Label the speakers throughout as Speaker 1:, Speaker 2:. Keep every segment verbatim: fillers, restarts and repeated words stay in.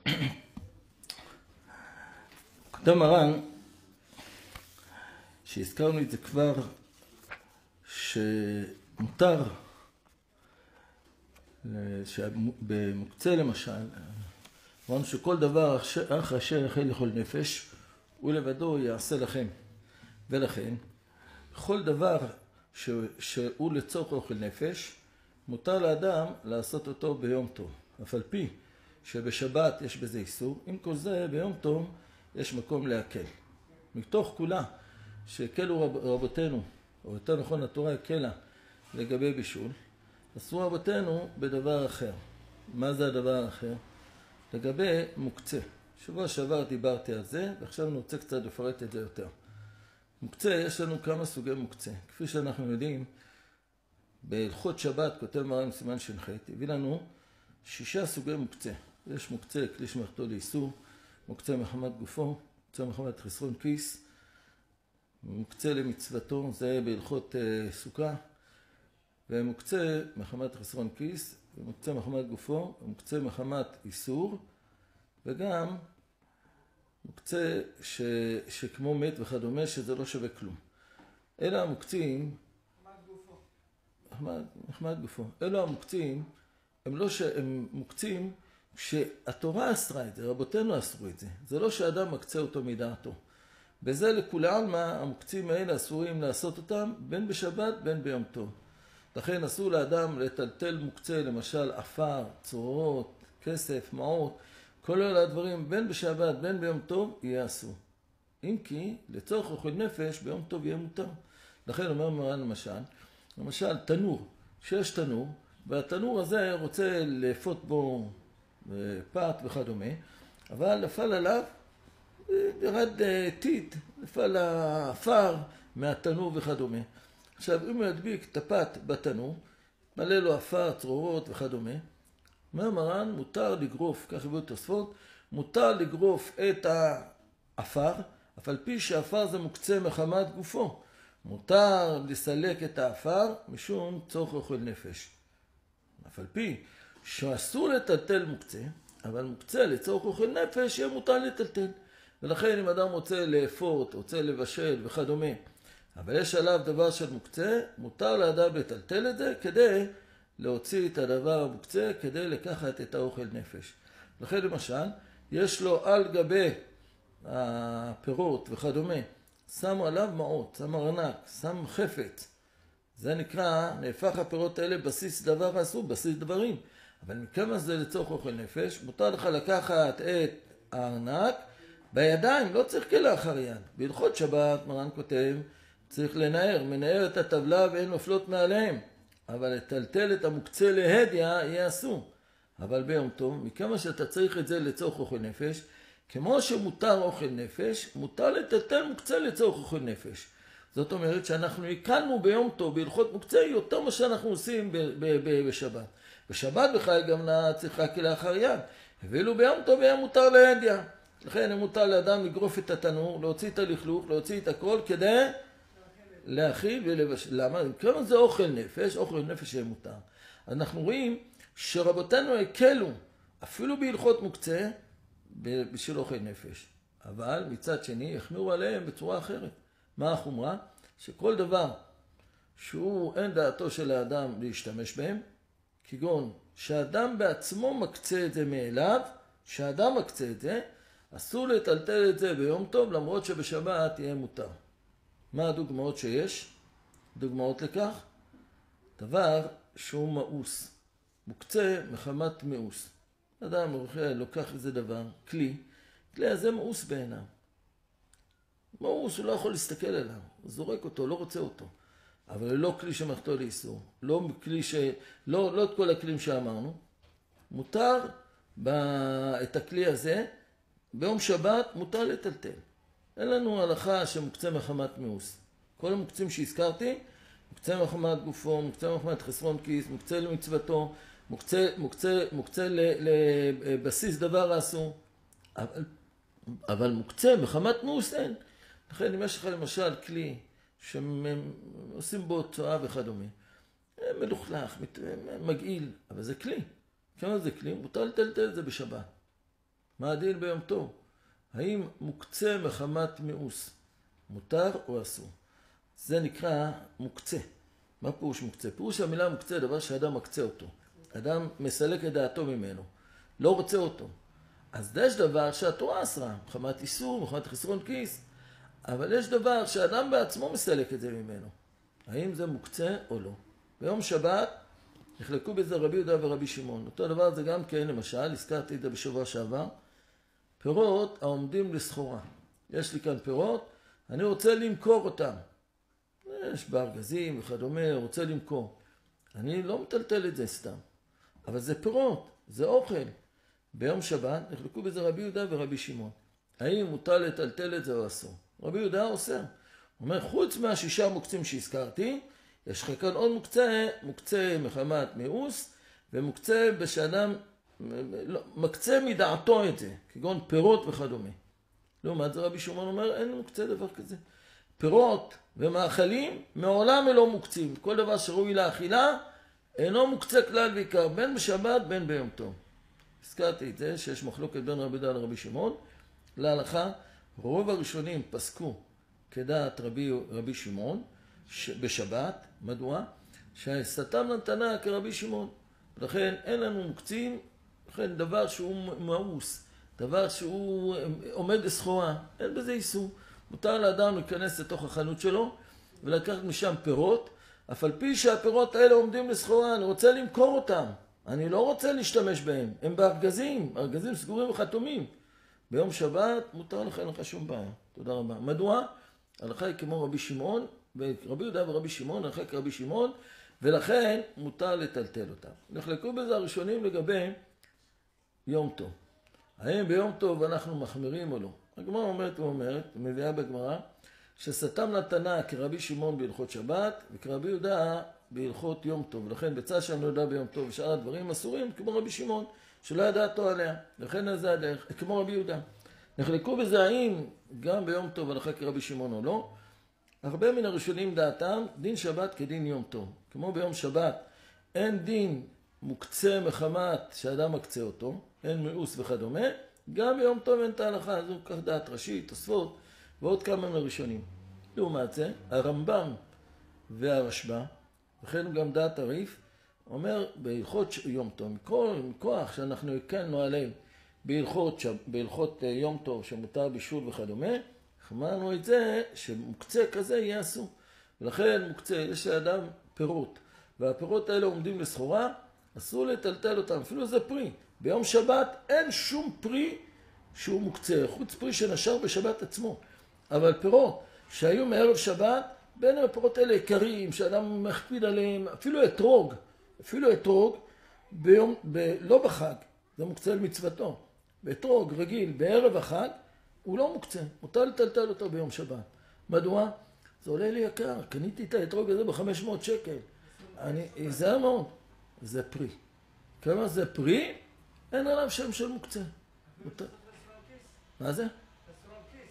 Speaker 1: כותב מרן, שהזכרנו את זה כבר, שמותר, במוקצה למשל, אמרנו שכל דבר אך אשר יחל לכל נפש, הוא לבדו יעשה לכם. ולכן, כל דבר ש... שהוא לצורך אוכל נפש, מותר לאדם לעשות אותו ביום טוב. אף על פי שבשבת יש בזה איסור, עם כל זה ביום טוב יש מקום להקל. מתוך כולה שהקלו רב... רבותינו, או יותר נכון התורה הקלה לגבי בישול, עשו רבותינו בדבר אחר. מה זה הדבר האחר? לגבי מוקצה. שבוע שעבר דיברתי על זה, ועכשיו אני רוצה קצת לפרט את זה יותר. מוקצה, יש לנו כמה סוגי מוקצה. כפי שאנחנו יודעים, בהלכות שבת, כותב מרן סימן ש"ח, הביא לנו שישה סוגי מוקצה. יש מוקצה כלי שמלאכתו לאיסור, מוקצה מחמת גופו, מוקצה מחמת חסרון כיס, מוקצה למצוותו, זה בהלכות uh, סוכה, ומוקצה מחמת חסרון כיס, ומוקצה מחמת גופו, ומוקצה מחמת איסור, וגם מוקצה ש... שכמו מת וכדומה, שזה לא שווה כלום. אלה המוקצים, מחמת גופו. מחמת, מחמת גופו. אלה המוקצים, הם לא ש... הם מוקצים שהתורה אסרה את זה, רבותינו אסרו את זה. זה לא שאדם מקצה אותו מדעתו. בזה לכולי עלמא, המוקצים האלה אסורים לעשות אותם בין בשבת בין ביום טוב. לכן אסור לאדם לטלטל מוקצה, למשל עפר, צורות, כסף, מעות, כל אלה הדברים בין בשבת בין ביום טוב יהיה אסור. אם כי לצורך אוכל נפש ביום טוב יהיה מותר. לכן אומר מרן למשל, למשל תנור, שיש תנור, והתנור הזה רוצה לאפות בו פת וכדומה, אבל נפל עליו, ירד טיט, נפל העפר מהתנור וכדומה. עכשיו, אם הוא ידביק את הפת בתנור, מלא לו עפר, צרורות וכדומה, אומר מרן, מותר לגרוף, כך הביאו תוספות, מותר לגרוף את העפר, אף על פי שהעפר זה מוקצה מחמת גופו. מותר לסלק את העפר משום צורך אוכל נפש. אף על פי שאסור לטלטל מוקצה, אבל מוקצה לצורך אוכל נפש יהיה מותר לטלטל. ולכן אם אדם רוצה לאפות, רוצה לבשל וכדומה, אבל יש עליו דבר של מוקצה, מותר לאדם לטלטל את זה כדי להוציא את הדבר המוקצה, כדי לקחת את האוכל נפש. לכן למשל, יש לו על גבי הפירות וכדומה, שם עליו מעות, שם ארנק, שם חפץ. זה נקרא, נהפך הפירות האלה בסיס דבר אסור, בסיס דברים. אבל מכמה זה לצורך אוכל נפש, מותר לך לקחת את הארנק בידיים, לא צריך כלאחר יד. בהלכות שבת, מרן כותב, צריך לנער, מנער את הטבלה ואין נופלות מעליהם. אבל לטלטל את המוקצה להדיה יהיה אסור. אבל ביום טוב, מכמה שאתה צריך את זה לצורך אוכל נפש, כמו שמותר אוכל נפש, מותר לטלטל מוקצה לצורך אוכל נפש. זאת אומרת שאנחנו הקלנו ביום טוב בהלכות מוקצה יותר מה שאנחנו עושים ב- ב- ב- בשבת. בשבת בכלל גם צריכה כלאחר יד. ואילו ביום טוב היה מותר להדיה. לכן מותר לאדם לגרוף את התנור, להוציא את הלכלוך, להוציא את הכל כדי להאכיל ולבשל. למה? כמה זה אוכל נפש? אוכל נפש יהיה מותר. אנחנו רואים שרבותינו הקלו אפילו בהלכות מוקצה בשביל אוכל נפש. אבל מצד שני החמירו עליהם בצורה אחרת. מה החומרה? שכל דבר שהוא אין דעתו של האדם להשתמש בהם, כגון שהאדם בעצמו מקצה את זה מאליו, שהאדם מקצה את זה, אסור לטלטל את זה ביום טוב, למרות שבשבת יהיה מותר. מה הדוגמאות שיש? דוגמאות לכך? דבר שהוא מאוס, מוקצה מחמת מאוס. אדם לוקח איזה דבר, כלי, כלי הזה מאוס בעיניו. מאוס, הוא לא יכול להסתכל עליו, הוא זורק אותו, לא רוצה אותו. אבל לא כלי שמלאכתו לאיסור, לא כלי ש... לא, לא את כל הכלים שאמרנו. מותר ב... את הכלי הזה, ביום שבת מותר לטלטל. אין לנו הלכה שמוקצה מחמת מאוס. כל המוקצים שהזכרתי, מוקצה מחמת גופו, מוקצה מחמת חסרון כיס, מוקצה למצוותו, מוקצה, מוקצה, מוקצה לבסיס דבר האסור. אבל, אבל מוקצה מחמת מאוס אין. לכן אם יש לך למשל כלי שעושים בו צועה וכדומה, מלוכלך, מגעיל, אבל זה כלי. כמה זה כלי? מותר לטלטל את זה בשבת. מה הדין ביום טוב? האם מוקצה מחמת מאוס? מותר או אסור? זה נקרא מוקצה. מה פירוש מוקצה? פירוש המילה מוקצה, דבר שאדם מקצה אותו. אדם מסלק את דעתו ממנו. לא רוצה אותו. אז יש דבר שהתורה אסרה, מחמת איסור, מחמת חסרון כיס. אבל יש דבר שאדם בעצמו מסלק את זה ממנו. האם זה מוקצה או לא? ביום שבת נחלקו בזה רבי יהודה ורבי שמעון. אותו דבר זה גם כן, למשל, הזכרתי את זה בשבוע שעבר, פירות העומדים לסחורה. יש לי כאן פירות, אני רוצה למכור אותם. יש בארגזים וכדומה, רוצה למכור. אני לא מטלטל את זה סתם. אבל זה פירות, זה אוכל. ביום שבת נחלקו בזה רבי יהודה ורבי שמעון. האם מותר לטלטל את זה או אסור? רבי יהודה אוסר. הוא אומר, חוץ מהשישה מוקצים שהזכרתי, יש לך כאן עוד מוקצה, מוקצה מחמת מאוס, ומוקצה בשאדם, מקצה מדעתו את זה, כגון פירות וכדומה. לעומת זה רבי שמעון אומר, אין מוקצה דבר כזה. פירות ומאכלים מעולם לא מוקצים. כל דבר שראוי לאכילה, אינו מוקצה כלל ועיקר, בין בשבת בין ביום טוב. הזכרתי את זה, שיש מחלוקת בין רבי יהודה לרבי שמעון. להלכה, רוב הראשונים פסקו כדעת רבי, רבי שמעון בשבת. מדוע? שהסתם נתנה כרבי שמעון. לכן אין לנו מוקצים, לכן דבר שהוא מאוס, דבר שהוא עומד לסחורה, אין בזה איסור. מותר לאדם להיכנס לתוך החנות שלו ולקחת משם פירות, אף על פי שהפירות האלה עומדים לסחורה, אני רוצה למכור אותם. אני לא רוצה להשתמש בהם. הם בארגזים, ארגזים סגורים וחתומים. ביום שבת מותר לך, אין לך שום בעיה. תודה רבה. מדוע? הלכה היא כמו רבי שמעון, רבי יהודה ורבי שמעון, הלכה כרבי שמעון, ולכן מותר לטלטל אותם. נחלקו בזה הראשונים לגבי יום טוב. האם ביום טוב אנחנו מחמירים או לא? הגמרא אומרת ואומרת, מביאה בגמרא, שסתם נתנה כרבי שמעון בהלכות שבת, וכרבי יהודה בהלכות יום טוב. לכן בצע שם לא ידע ביום טוב, ושאר הדברים אסורים כמו רבי שמעון, שלא ידעתו עליה. לכן זה הדרך, כמו רבי יהודה. נחלקו בזה האם גם ביום טוב הלכה כרבי שמעון או לא. הרבה מן הראשונים דעתם, דין שבת כדין יום טוב. כמו ביום שבת, אין דין מוקצה מחמת שאדם מקצה אותו, אין מאוס וכדומה, גם ביום טוב אין את ההלכה, זו כך דעת ראשית, תוספות, ועוד כמה מן הראשונים. לעומת זה, הרמב"ם והרשב"א, וכן גם דעת הריף, אומר בהלכות יום טוב, מכל, מכוח שאנחנו הקלנו עליהם בהלכות, בהלכות יום טוב שמותר בישול וכדומה, אמרנו את זה שמוקצה כזה יהיה אסור. ולכן מוקצה, יש לאדם פירות, והפירות האלה עומדים לסחורה, אסור לטלטל אותם, אפילו זה פרי. ביום שבת אין שום פרי שהוא מוקצה, חוץ פרי שנשר בשבת עצמו. אבל פירות שהיו מערב שבת, בין הפירות האלה עיקריים, שאדם מכפיד עליהם, אפילו אתרוג, אפילו אתרוג, ביום, ב, לא בחג, זה מוקצה למצוותו. באתרוג רגיל, בערב החג, הוא לא מוקצה, מותר לטלטל אותו ביום שבת. מדוע? זה עולה לי יקר, קניתי את האתרוג הזה ב-חמש מאות שקל. אני, זה מאוד, זה פרי. כמה זה פרי, אין עליו שם של מוקצה. מותר. מה זה?
Speaker 2: חסרון כיס.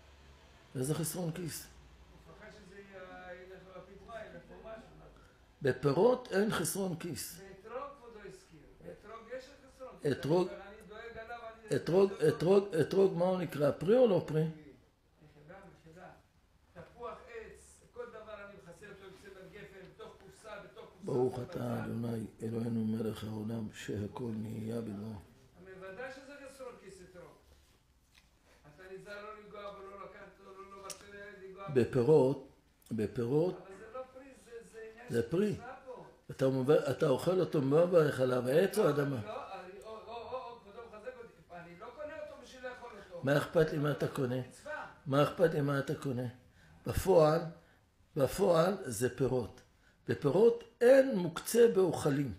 Speaker 1: איזה חסרון כיס?
Speaker 2: הוא מפחד שזה ילך לפיתמה, ילך פה משהו.
Speaker 1: בפירות אין חסרון כיס.
Speaker 2: באתרוג כבודו הזכיר. באתרוג יש חסרון כיס.
Speaker 1: אתרוג,
Speaker 2: אני דואג עליו, אני...
Speaker 1: אתרוג, אתרוג, אתרוג, מה הוא נקרא? פרי או לא פרי?
Speaker 2: יחדה, יחדה. תפוח עץ, כל דבר אני מחסה אותו בצבע גפן, בתוך קופסה, בתוך קופסה.
Speaker 1: ברוך אתה אדוני אלוהינו מלך העולם שהכל נהיה בדברו.
Speaker 2: בוודאי שזה חסרון כיס אתרוג. אתה נזהר לא לנגוע ולא לקחת אותו, לא מרשה לנגוע.
Speaker 1: בפירות, בפירות,
Speaker 2: אבל זה לא פרי, זה עניין
Speaker 1: זה פרי.
Speaker 2: שנשמע פה.
Speaker 1: אתה, מוב- אתה אוכל אותו מברך עליו, העץ או אדמה?
Speaker 2: לא, אני- או, או, או, או, כבודו מחזק אותי. אני לא קונה אותו בשביל לאכול אותו.
Speaker 1: מה אכפת לי מה אתה קונה?
Speaker 2: מצווה.
Speaker 1: מה אכפת לי מה אתה קונה? בפועל, בפועל זה פירות. בפירות אין מוקצה באוכלים.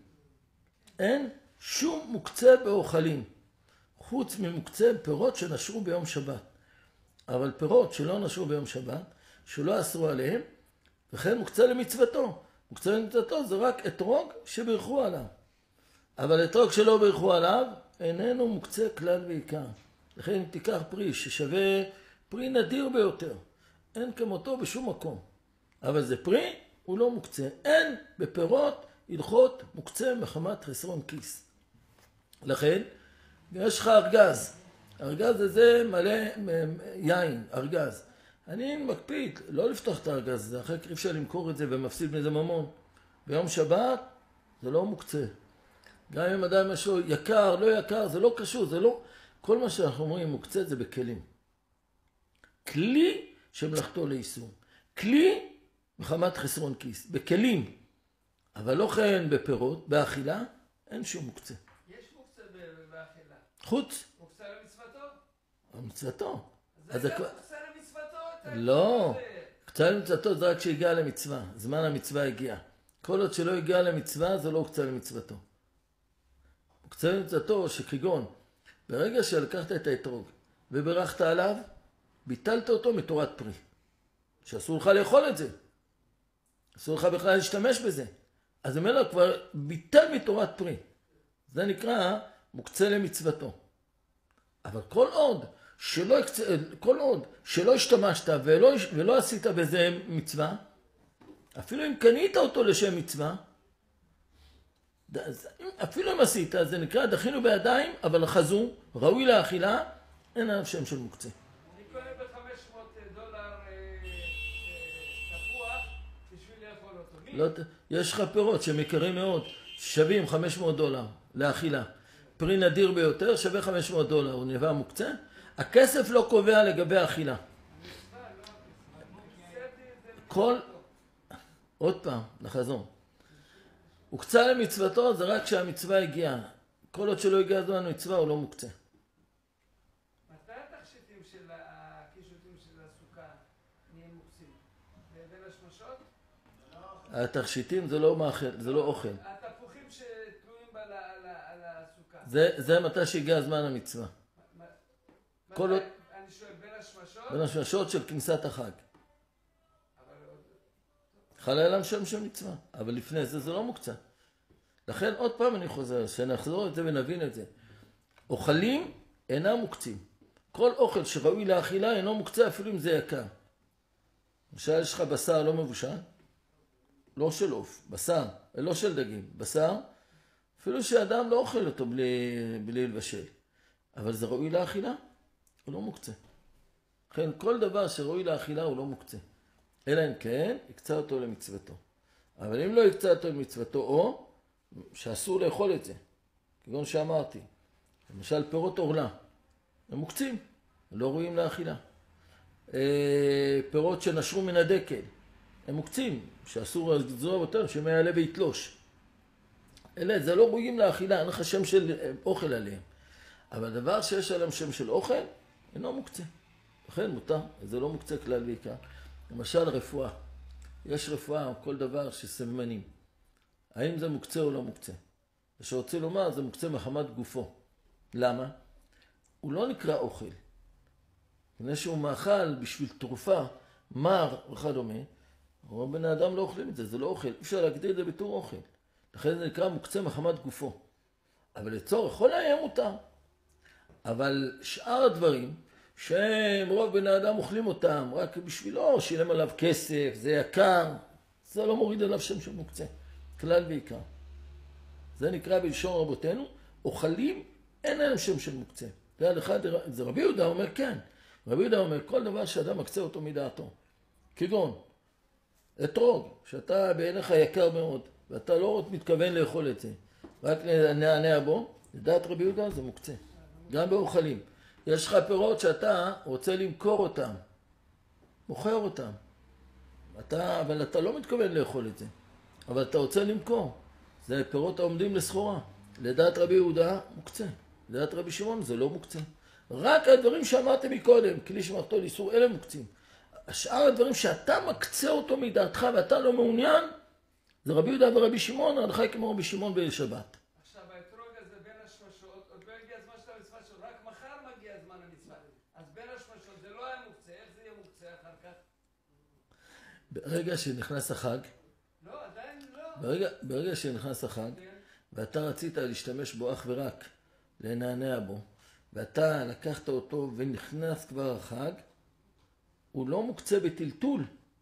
Speaker 1: אין שום מוקצה באוכלים. חוץ ממוקצה פירות שנשרו ביום שבת. אבל פירות שלא נשרו ביום שבת, שלא אסרו עליהם, וכן מוקצה למצוותו. מוקצה למצוותו זה רק אתרוג שברכו עליו. אבל אתרוג שלא ברכו עליו, איננו מוקצה כלל ועיקר. לכן אם תיקח פרי ששווה פרי נדיר ביותר, אין כמותו בשום מקום. אבל זה פרי, הוא לא מוקצה. אין בפירות הלכות מוקצה מחמת חסרון כיס. לכן, יש לך ארגז, ארגז הזה מלא יין, ארגז. אני מקפיד לא לפתוח את הארגז הזה, אחרי כך אפשר למכור את זה ומפסיד מזה ממון. ביום שבת זה לא מוקצה. גם אם אדם משהו יקר, לא יקר, זה לא קשור, זה לא... כל מה שאנחנו אומרים מוקצה זה בכלים. כלי שמלאכתו ליישום. כלי מחמת חסרון כיס, בכלים. אבל לא כן בפירות, באכילה, אין שום מוקצה.
Speaker 2: יש מוקצה באכילה.
Speaker 1: חוץ?
Speaker 2: מוקצה למצוותו?
Speaker 1: מצוותו.
Speaker 2: זה גם מוקצה למצוותו?
Speaker 1: לא. מוקצה למצוותו זה רק כשהגיע למצווה. זמן המצווה הגיע. כל עוד שלא הגיע למצווה, זה לא מוקצה למצוותו. מוקצה למצוותו שכגון, ברגע שלקחת את האתרוג וברכת עליו, ביטלת אותו מתורת פרי. שאסור לך לאכול את זה. אסור לך בכלל להשתמש בזה. אז ממנו כבר ביטל מתורת פרי. זה נקרא מוקצה למצוותו. אבל כל עוד שלא, כל עוד שלא השתמשת ולא, ולא עשית בזה מצווה, אפילו אם קנית אותו לשם מצווה, אפילו אם עשית, זה נקרא דחינו בידיים, אבל חזו, ראוי לאכילה, אין עליו שם של מוקצה.
Speaker 2: אני קונה ב-חמש מאות דולר תפוח בשביל לאכול אותו.
Speaker 1: לא, יש לך פירות שהם יקרים מאוד, שווים חמש מאות דולר לאכילה. פרי נדיר ביותר שווה חמש מאות דולר, הוא נבע מוקצה. הכסף לא קובע לגבי האכילה. כל... עוד פעם, לחזור. הוקצה למצוותו זה רק כשהמצווה הגיעה. כל עוד שלא הגיע זמן המצווה הוא לא מוקצה.
Speaker 2: מתי התכשיטים של הקישוטים של הסוכה נהיים מוקצים? בין השמשות?
Speaker 1: התכשיטים זה לא מאכל, זה לא אוכל.
Speaker 2: התפוחים שתלויים על הסוכה.
Speaker 1: זה, זה מתי שהגיע זמן המצווה. כל עוד...
Speaker 2: אני שואל, בין השמשות?
Speaker 1: בין השמשות של כניסת החג. חלל עם שם של מצווה, אבל לפני זה זה לא מוקצה. לכן עוד פעם אני חוזר, שנחזור את זה ונבין את זה. אוכלים אינם מוקצים. כל אוכל שראוי לאכילה אינו מוקצה אפילו אם זה יקר. למשל יש לך בשר לא מבושל, לא של עוף, בשר, לא של דגים, בשר, אפילו שאדם לא אוכל אותו בלי, בלי לבשל. אבל זה ראוי לאכילה, הוא לא מוקצה. לכן כל דבר שראוי לאכילה הוא לא מוקצה. אלא אם כן, יקצה אותו למצוותו. אבל אם לא יקצה אותו למצוותו, או שאסור לאכול את זה, כגון שאמרתי, למשל פירות עורלה, הם מוקצים, הם לא ראויים לאכילה. פירות שנשרו מן הדקל, הם מוקצים, שאסור לזרוע אותם, שמא יעלה ויתלוש. אלה, זה לא ראויים לאכילה, אין לך שם של אוכל עליהם. אבל דבר שיש עליהם שם של אוכל, אינו מוקצה. לכן מותר, זה לא מוקצה כלל ועיקר. למשל רפואה, יש רפואה או כל דבר שסממנים. האם זה מוקצה או לא מוקצה? ושרוצה לומר, זה מוקצה מחמת גופו. למה? הוא לא נקרא אוכל. כנראה שהוא מאכל בשביל תרופה, מר וכדומה, רוב בני אדם לא אוכלים את זה, זה לא אוכל. אפשר להגדיר את זה בתור אוכל. לכן זה נקרא מוקצה מחמת גופו. אבל לצורך, יכול היה מותר. אבל שאר הדברים, שהם רוב בני אדם אוכלים אותם, רק בשבילו, שילם עליו כסף, זה יקר, זה לא מוריד עליו שם של מוקצה, כלל ועיקר. זה נקרא בלשון רבותינו, אוכלים, אין להם שם של מוקצה. זה, אחד, זה רבי יהודה אומר כן, רבי יהודה אומר, כל דבר שאדם מקצה אותו מדעתו, כגון, אתרוג, שאתה בעיניך יקר מאוד, ואתה לא מתכוון לאכול את זה, רק נענע בו, לדעת רבי יהודה זה מוקצה, גם באוכלים. יש לך פירות שאתה רוצה למכור אותם, מוכר אותם, אתה, אבל אתה לא מתכוון לאכול את זה, אבל אתה רוצה למכור. זה פירות העומדים לסחורה. לדעת רבי יהודה מוקצה, לדעת רבי שמעון זה לא מוקצה. רק הדברים שאמרתם מקודם, כלי שמרתו לאיסור, אלה מוקצים. השאר הדברים שאתה מקצה אותו מדעתך ואתה לא מעוניין, זה רבי יהודה ורבי שמעון, הלכה כמו רבי שמעון בשבת.
Speaker 2: עכשיו, האתרוג הזה בין השמשות, עוד לא הגיע הזמן של המצווה שלו, רק מחר מגיע הזמן המצווה. אז בין השמשות זה לא היה מוקצה, איך זה יהיה מוקצה אחר כך?
Speaker 1: ברגע שנכנס החג,
Speaker 2: לא, עדיין לא.
Speaker 1: ברגע, ברגע שנכנס החג, ואתה רצית להשתמש בו אך ורק, להנענע בו, ואתה לקחת אותו ונכנס כבר החג, הוא לא מוקצה בטלטול,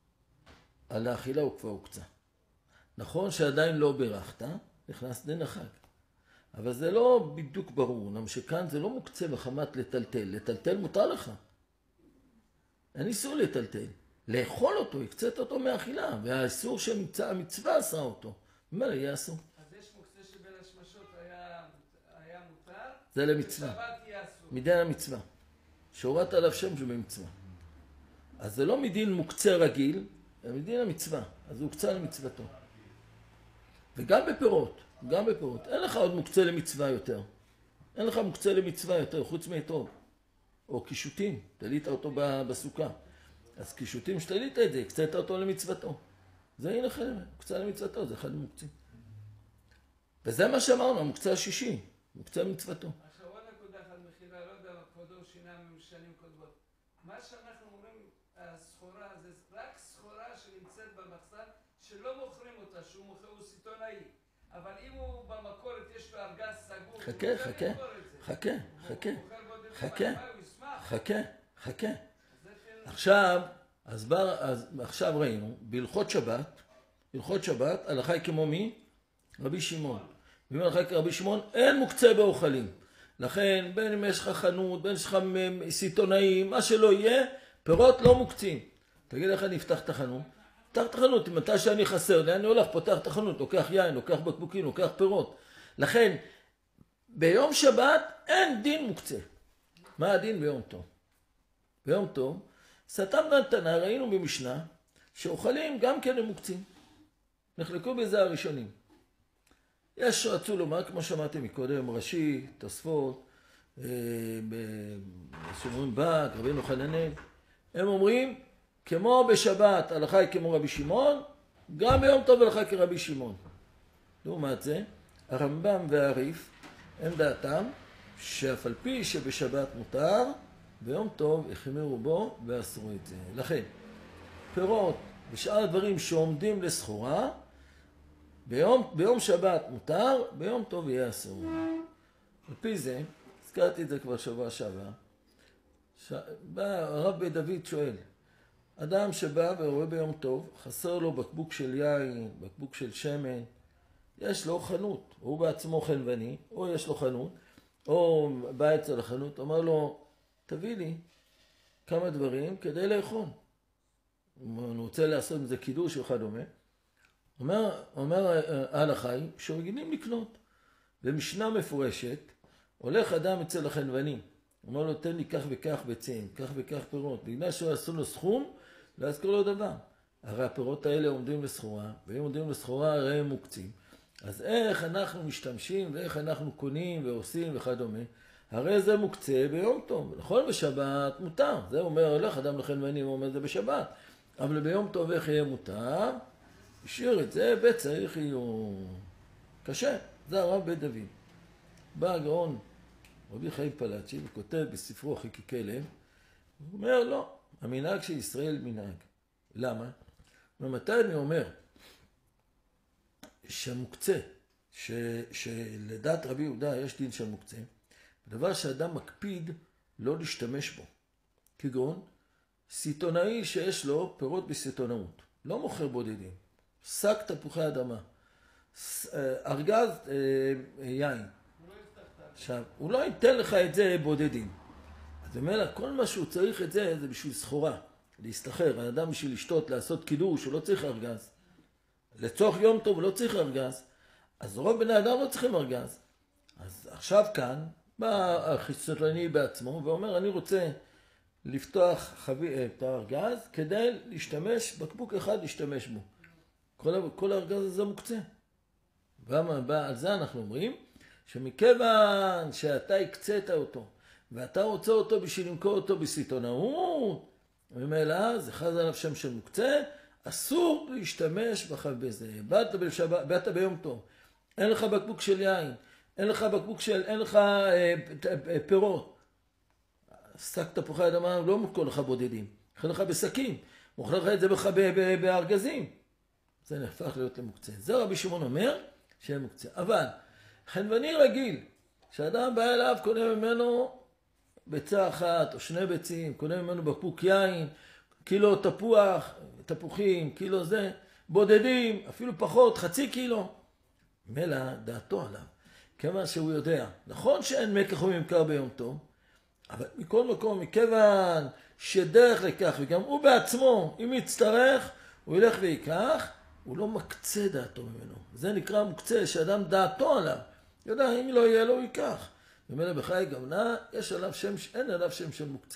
Speaker 1: על האכילה הוא כבר הוקצה. נכון שעדיין לא ברכת, נכנס דין החג. אבל זה לא בדיוק ברור, למה שכאן זה לא מוקצה מחמת לטלטל. לטלטל מותר לך. אין איסור לטלטל. לאכול אותו, הקצת אותו מאכילה, והאיסור שהמצווה עשה אותו. מה יהיה אסור?
Speaker 2: אז יש מוקצה שבין השמשות היה, היה מותר,
Speaker 1: זה למצווה.
Speaker 2: בשבת יהיה אסור.
Speaker 1: מדין המצווה. שהורדת עליו שם שבמצווה. אז זה לא מדין מוקצה רגיל, זה מדין המצווה. אז הוא הוקצה למצוותו. וגם בפירות, גם בפירות. אין לך עוד מוקצה למצווה יותר. אין לך מוקצה למצווה יותר, חוץ מאתרוג. או קישוטים, תלית אותו בסוכה. אז קישוטים שתלית את זה, הקצת אותו למצוותו. זה הנה חלק, מוקצה למצוותו, זה אחד המוקצים. וזה מה שאמרנו, המוקצה השישי, מוקצה למצוותו.
Speaker 2: עכשיו עוד נקודה אחת מחילה, לא יודע, כבודו שינה משנים קודמות. מה שאנחנו אומרים, הסחורה, זה רק סחורה שנמצאת במחסן, שלא מוכרים אותה, שהוא מוכר, הוא סיטונאי. אבל אם הוא במכולת, יש לו ארגז סגור,
Speaker 1: חכה,
Speaker 2: הוא
Speaker 1: חכה,
Speaker 2: מוכר את זה.
Speaker 1: חכה, חכה,
Speaker 2: הוא מוכר בודדים,
Speaker 1: חכה,
Speaker 2: אבל הוא ישמח.
Speaker 1: חכה, חכה.
Speaker 2: זה כן-
Speaker 1: עכשיו, אז בר, אז עכשיו ראינו, בהלכות שבת, בהלכות שבת, הלכה היא כמו מי? רבי שמעון. ואם הלכה היא כרבי שמעון, אין מוקצה באוכלים. לכן, בין אם יש לך חנות, בין יש לך סיטונאים, מה שלא יהיה, פירות לא מוקצים. תגיד איך אני אפתח את החנות? פתח את החנות, אם מתי שאני חסר לי, אני הולך, פותח את החנות, לוקח יין, לוקח בקבוקים, לוקח פירות. לכן, ביום שבת אין דין מוקצה. מה הדין ביום טוב? ביום טוב, סתם נתנה, ראינו במשנה, שאוכלים גם כן הם מוקצים. נחלקו בזה הראשונים. יש רצו לומר, כמו שאמרתי מקודם, רש"י, תוספות, שאומרים בק, רבינו חננאל, הם אומרים, כמו בשבת הלכה היא כמו רבי שמעון, גם ביום טוב הלכה כרבי שמעון. לעומת זה, הרמב"ם והריף, הם דעתם, שאף על פי שבשבת מותר, ביום טוב החמירו בו ואסרו את זה. לכן, פירות ושאר הדברים שעומדים לסחורה, ביום, ביום שבת מותר, ביום טוב יהיה אסור. על פי זה, הזכרתי את זה כבר שבוע שעבר, ש... בא הרב בית דוד שואל, אדם שבא ורואה ביום טוב, חסר לו בקבוק של יין, בקבוק של שמן, יש לו חנות, הוא בעצמו חנווני, או יש לו חנות, או בא אצל החנות, אומר לו, תביא לי כמה דברים כדי לאכול. הוא רוצה לעשות עם זה קידוש וכדומה. אומר, אומר ההלכה היא שרגילים לקנות. במשנה מפורשת, הולך אדם אצל החנווני, אומר לו, תן לי כך וכך ביצים, כך וכך פירות. בגלל שהוא עשו לו סכום, לא יזכור לו דבר. הרי הפירות האלה עומדים לסחורה, והם עומדים לסחורה, הרי הם מוקצים. אז איך אנחנו משתמשים, ואיך אנחנו קונים ועושים וכדומה, הרי זה מוקצה ביום טוב. נכון, בשבת מותר. זה אומר, הולך אדם לחנווני ואומר זה בשבת. אבל ביום טוב איך יהיה מותר? השאיר את זה, בצריך יהיו קשה. זה הרב בית דוד. בא הגאון רבי חיים פלאצ'י וכותב בספרו חיקיקי לב, הוא אומר לא, המנהג של ישראל מנהג. למה? ומתי אני אומר שמוקצה, ש, שלדעת רבי יהודה יש דין של מוקצה, דבר שאדם מקפיד לא להשתמש בו. כגון, סיטונאי שיש לו פירות בסיטונאות, לא מוכר בודדים, שק תפוחי אדמה, ארגז יין. עכשיו, הוא לא ייתן לך את זה בודדים. אז אומר, כל מה שהוא צריך את זה, זה בשביל סחורה, להסתחר. האדם בשביל לשתות, לעשות קידוש, הוא לא צריך ארגז. לצורך יום טוב הוא לא צריך ארגז. אז רוב בני אדם לא צריכים ארגז. אז עכשיו כאן, בא החיצוני בעצמו ואומר, אני רוצה לפתוח חבי, את הארגז כדי להשתמש, בקבוק אחד להשתמש בו. כל, כל הארגז הזה מוקצה. ועל זה אנחנו אומרים, שמכיוון שאתה הקצת אותו, ואתה רוצה אותו בשביל למכור אותו בסיטונאות, וממילא זה חז עליו שם של מוקצה, אסור להשתמש בזה. באת בשבת, באת ביום טוב, אין לך בקבוק של יין, אין לך בקבוק של, אין לך אה, אה, פירות. שק תפוחי אדמה לא מוכר לך בודדים, מוכר לך בשקים, מוכר לך את זה בך בארגזים. זה נהפך להיות למוקצה. זה רבי שמעון אומר שיהיה מוקצה. אבל חנווני רגיל, שאדם בא אליו, קונה ממנו ביצה אחת או שני ביצים, קונה ממנו בקבוק יין, קילו תפוח, תפוחים, קילו זה, בודדים, אפילו פחות, חצי קילו. מלא דעתו עליו. כיוון שהוא יודע. נכון שאין מקח וממכר ביום טוב, אבל מכל מקום, מכיוון שדרך לכך, וגם הוא בעצמו, אם יצטרך, הוא ילך ויקח, הוא לא מקצה דעתו ממנו. זה נקרא מוקצה, שאדם דעתו עליו. יודע, אם לא יהיה לו, הוא ייקח. ומילא בחיי גמנה, יש עליו שם, אין עליו שם של מוקצה.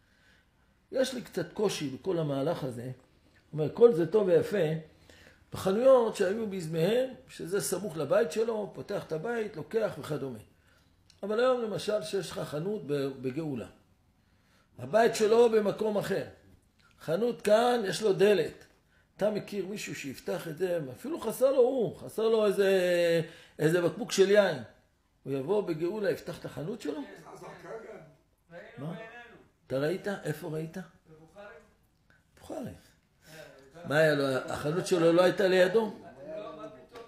Speaker 1: יש לי קצת קושי בכל המהלך הזה. זאת אומרת, כל זה טוב ויפה. בחנויות שהיו בזמיהם, שזה סמוך לבית שלו, פותח את הבית, לוקח וכדומה. אבל היום למשל שיש לך חנות בגאולה. הבית שלו במקום אחר. חנות כאן, יש לו דלת. אתה מכיר מישהו שיפתח את זה, אפילו חסר לו הוא, חסר לו איזה, איזה בקבוק של יין. הוא יבוא בגאולה, יפתח את החנות שלו?
Speaker 2: ראינו.
Speaker 1: אתה ראית? איפה ראית?
Speaker 2: בבוכרית.
Speaker 1: בוכרית. מה היה לו? החנות שלו לא הייתה לידו?
Speaker 2: לא, מה פתאום?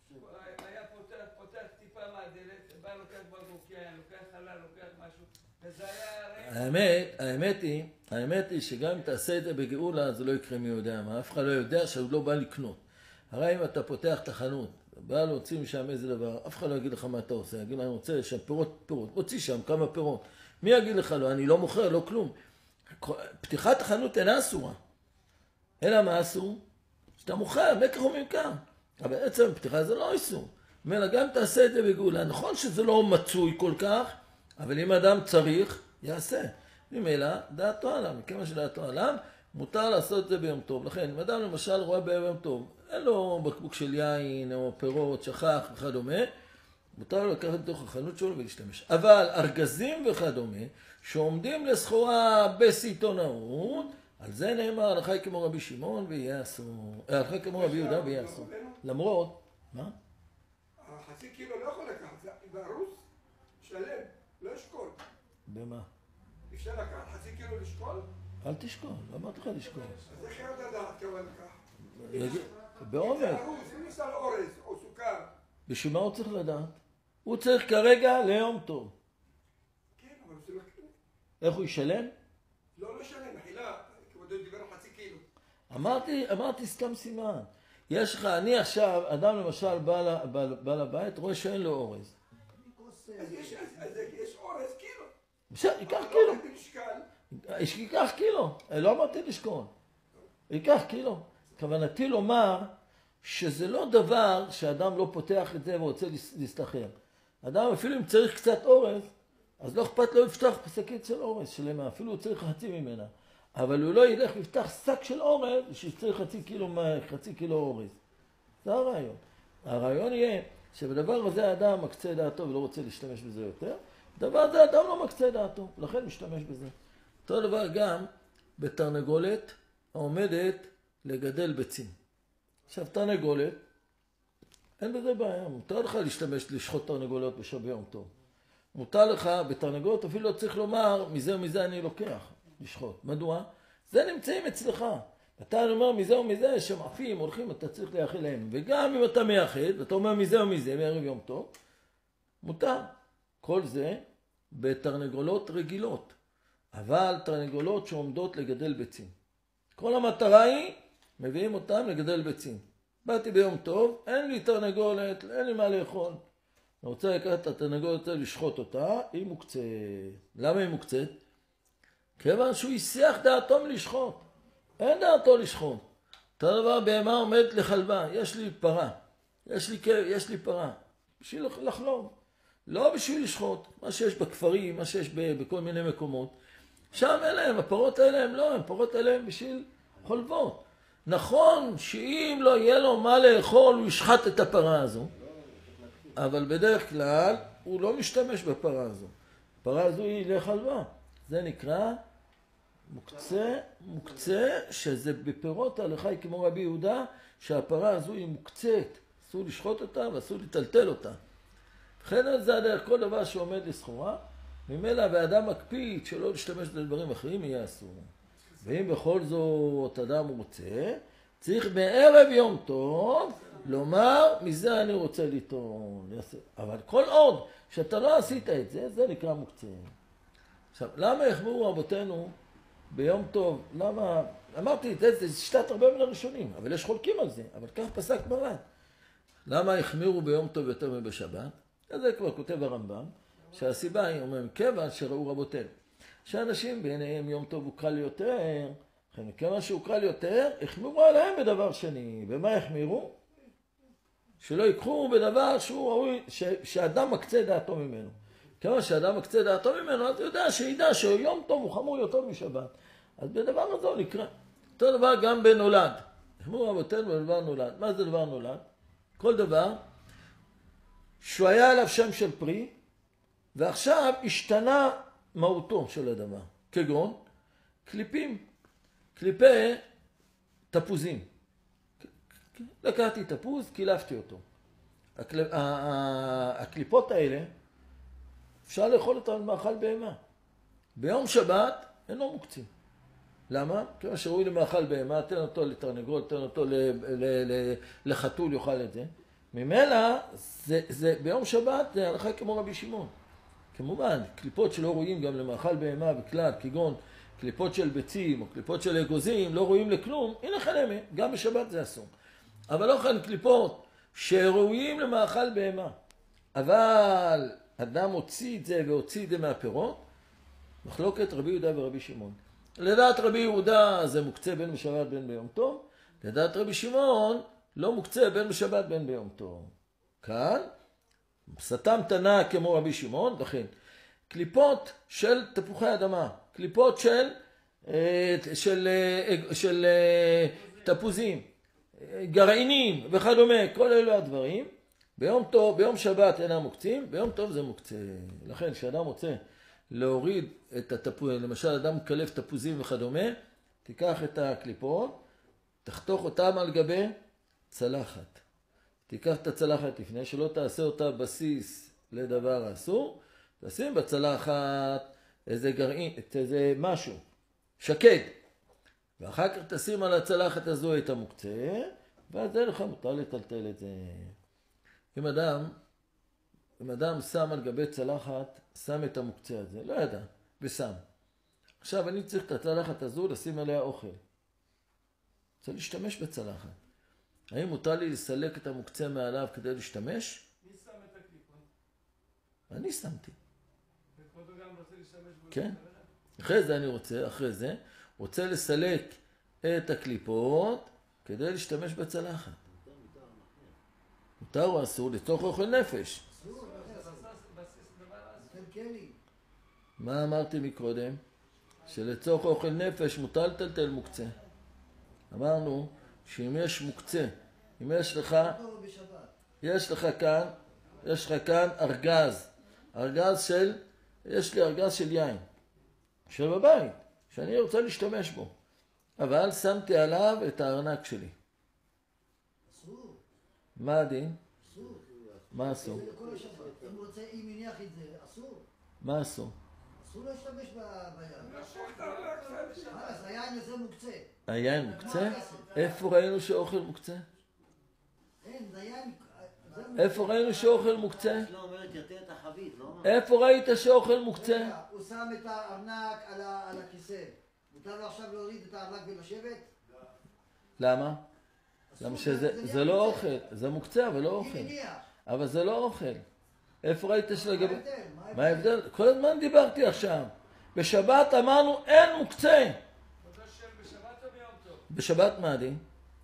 Speaker 2: היה פותח טיפה מהדלת, בא לוקח בקבוק יין, לוקח חלל, לוקח משהו, וזה היה...
Speaker 1: האמת, האמת היא, האמת היא שגם אם תעשה את זה בגאולה, זה לא יקרה מי יודע מה. אף אחד לא יודע שהוא לא בא לקנות. הרי אם אתה פותח את החנות, בא להוציא משם איזה דבר, אף אחד לא יגיד לך מה אתה עושה. יגיד לו, אני רוצה שם פירות, פירות. הוציא שם כמה פירות. מי יגיד לך לו? אני לא מוכר, לא כלום. פתיחת החנות אינה אסורה. אלא מה אסור? שאתה מוכר, מקח וממכר. אבל בעצם פתיחה זה לא איסור. אלא גם תעשה את זה בגאולה. נכון שזה לא מצוי כל כך, אבל אם אדם צריך, יעשה. ממילא, דעתו עליו. מכיוון שדעתו עליו, מותר לעשות את זה ביום טוב. לכן, אם אדם למשל רואה ביום טוב, אין לו בקבוק של יין או פירות, שכח וכדומה, מותר לו לקחת לתוך החנות שלו ולהשתמש. אבל ארגזים וכדומה, שעומדים לסחורה בסיטונאות, על זה נאמר, הלכה כמו רבי שמעון ויהיה אסור. הלכה כמו רבי יהודה ויהיה אסור. למרות, מה?
Speaker 3: החצי קילו לא יכול לקחת, זה בארוס שלם, לא אשכול.
Speaker 1: במה?
Speaker 3: אפשר לקחת חצי קילו לשקול?
Speaker 1: אל תשקול, לא אמרתי לך לשקול.
Speaker 3: אז איך ירד הדעת כמה לקח?
Speaker 1: בעומק.
Speaker 3: זה ארוס, אם ניסה לאורז או סוכר.
Speaker 1: בשביל מה הוא צריך לדעת? הוא צריך כרגע ליום טוב.
Speaker 3: כן, אבל זה לא...
Speaker 1: איך הוא ישלם?
Speaker 3: לא, לא שלם, מחילה, כבודו דיבר על חצי קילו.
Speaker 1: אמרתי, אמרתי סתם סימן. יש לך, אני עכשיו, אדם למשל בא, בא, בא לבית, רואה שאין לו אורז.
Speaker 3: אז יש, אז יש אורז קילו.
Speaker 1: בסדר, ייקח
Speaker 3: אבל
Speaker 1: קילו.
Speaker 3: לא רק במשקל.
Speaker 1: ייקח קילו. לא אמרתי לשקול. ייקח קילו. כוונתי לומר שזה לא דבר שאדם לא פותח את זה ורוצה להסתחרר. אדם אפילו אם צריך קצת אורז, אז לא אכפת לו לפתוח שקית של אורז שלמה, אפילו הוא צריך חצי ממנה. אבל הוא לא ילך לפתח שק של אורז שצריך חצי קילו, חצי קילו אורז. זה הרעיון. הרעיון יהיה שבדבר הזה האדם מקצה דעתו ולא רוצה להשתמש בזה יותר. דבר זה האדם לא מקצה דעתו, לכן משתמש בזה. אותו דבר גם בתרנגולת העומדת לגדל ביצים. עכשיו תרנגולת, אין בזה בעיה, מותר לך להשתמש, לשחוט תרנגולות בשביל יום טוב. מותר לך, בתרנגולות אפילו לא צריך לומר, מזה ומזה אני לוקח, לשחוט. מדוע? זה נמצאים אצלך. אתה אומר מזה ומזה, שמעפים, הולכים, אתה צריך לייחד להם. וגם אם אתה מייחד, ואתה אומר מזה ומזה, מערב יום טוב, מותר. כל זה בתרנגולות רגילות. אבל תרנגולות שעומדות לגדל ביצים. כל המטרה היא, מביאים אותם לגדל ביצים. באתי ביום טוב, אין לי תרנגולת, אין לי מה לאכול. אני רוצה לקחת את התרנגולת לשחוט אותה, היא מוקצת. למה היא מוקצת? כיוון שהוא יסיח דעתו מלשחוט. אין דעתו לשחוט. אותו דבר בהמה עומדת לחלבה, יש לי פרה. יש לי, יש לי פרה. בשביל לחלוב. לא בשביל לשחוט. מה שיש בכפרים, מה שיש בכל מיני מקומות. שם אין להם, הפרות האלה הם לא, הפרות האלה הם בשביל חולבות. נכון שאם לא יהיה לו מה לאכול, הוא ישחט את הפרה הזו. אבל בדרך כלל הוא לא משתמש בפרה הזו. הפרה הזו היא לחלבה. זה נקרא מוקצה, מוקצה, שזה בפירות ההלכה היא כמו רבי יהודה, שהפרה הזו היא מוקצת. אסור לשחוט אותה ואסור לטלטל אותה. לכן זה הדרך כל דבר שעומד לסחורה, ממילא והאדם מקפיד שלא להשתמש בדברים אחרים יהיה אסור. ואם בכל זאת אדם רוצה, צריך בערב יום טוב לומר, מזה אני רוצה לטעון. אבל כל עוד שאתה לא עשית את זה, זה נקרא מוקצה. עכשיו, למה החמירו רבותינו ביום טוב? למה? אמרתי, זה שיטת הרבה מן הראשונים, אבל יש חולקים על זה, אבל כך פסק מרן. למה החמירו ביום טוב יותר מבשבת? אז זה כבר כותב הרמב"ם, שהסיבה היא, אומר, כיוון שראו רבותינו, שאנשים בעיניהם יום טוב הוא קל יותר, כיוון שהוא קל יותר, החמירו עליהם בדבר שני. ומה החמירו? שלא ייקחו בדבר שהוא ראוי, ש, שאדם מקצה דעתו ממנו. כיוון שאדם מקצה דעתו ממנו, אז הוא יודע, שידע שיום טוב הוא חמור יותר משבת. אז בדבר הזה הוא נקרא. אותו דבר גם בנולד. החמירו רבותינו בדבר נולד. מה זה דבר נולד? כל דבר שהוא היה עליו שם של פרי, ועכשיו השתנה מהותו של הדבר. כגון, קליפים. קליפי תפוזים. לקחתי תפוז, קילפתי אותו. הקליפות האלה, אפשר לאכול אותם למאכל בהמה. ביום שבת אינו מוקצים. למה? כיוון שראוי למאכל בהמה, תן אותו לתרנגול, תן אותו לחתול, יאכל את זה. ממילא, זה, זה, ביום שבת זה הלכה כמו רבי שמעון. כמובן, קליפות שלא רואים גם למאכל בהמה וכלל, כגון קליפות של ביצים או קליפות של אגוזים, לא רואים לכלום, הנה חלמה, גם בשבת זה אסור. אבל לא כאן קליפות שראויים למאכל בהמה. אבל אדם הוציא את זה והוציא את זה מהפירות, מחלוקת רבי יהודה ורבי שמעון. לדעת רבי יהודה זה מוקצה בין בשבת בין ביום טוב, לדעת רבי שמעון לא מוקצה בין בשבת בין ביום טוב. כאן, סתם תנא כמו רבי שמעון, לכן, קליפות של תפוחי אדמה, קליפות של, של, של, של תפוזים, גרעינים וכדומה, כל אלו הדברים, ביום טוב, ביום שבת אינם מוקצים, ביום טוב זה מוקצה. לכן, כשאדם רוצה להוריד את התפוז, למשל אדם מקלף תפוזים וכדומה, תיקח את הקליפות, תחתוך אותם על גבי צלחת. תיקח את הצלחת לפני, שלא תעשה אותה בסיס לדבר אסור, תשים בצלחת איזה גרעין, איזה משהו, שקד. ואחר כך תשים על הצלחת הזו את המוקצה, ואז זה לך מותר לטלטל את זה. אם אדם, אם אדם שם על גבי צלחת, שם את המוקצה הזה, לא ידע, ושם. עכשיו אני צריך את הצלחת הזו לשים עליה אוכל. צריך להשתמש בצלחת. האם מותר לי לסלק את המוקצה מעליו כדי להשתמש?
Speaker 2: מי שם את הקליפות?
Speaker 1: אני שמתי.
Speaker 2: וכבודו גם רוצה להשתמש בו?
Speaker 1: כן. אחרי זה אני רוצה, אחרי זה, רוצה לסלק את הקליפות כדי להשתמש בצלחת. מותר או אסור? לצורך אוכל נפש. מה אמרתי מקודם? שלצורך אוכל נפש מותר לטלטל מוקצה. אמרנו שאם יש מוקצה, אם יש לך, יש לך כאן, יש לך כאן ארגז, ארגז של, יש לי ארגז של יין, של בבית, שאני רוצה להשתמש בו, אבל שמתי עליו את הארנק שלי.
Speaker 4: אסור.
Speaker 1: מה הדין?
Speaker 4: אסור.
Speaker 1: מה אסור?
Speaker 4: אם רוצה, אם יניח את זה, אסור.
Speaker 1: מה אסור?
Speaker 4: אסור להשתמש ביין. אז היין הזה מוקצה.
Speaker 1: היין מוקצה? איפה ראינו שאוכל מוקצה?
Speaker 4: אין, זה יין...
Speaker 1: איפה ראינו שאוכל מוקצה?
Speaker 5: לא אומרת יותר את החבית, לא?
Speaker 1: איפה ראית שאוכל מוקצה?
Speaker 4: הוא שם את הארנק על הכיסא. מותר לו עכשיו להוריד את הארנק ולשבת?
Speaker 1: למה? למה שזה לא אוכל, זה מוקצה אבל לא אוכל. אבל זה לא אוכל. איפה ראית שלגבי... מה ההבדל? כל הזמן דיברתי עכשיו. בשבת אמרנו אין מוקצה.
Speaker 2: בשבת או ביום טוב?
Speaker 1: בשבת מה הדין?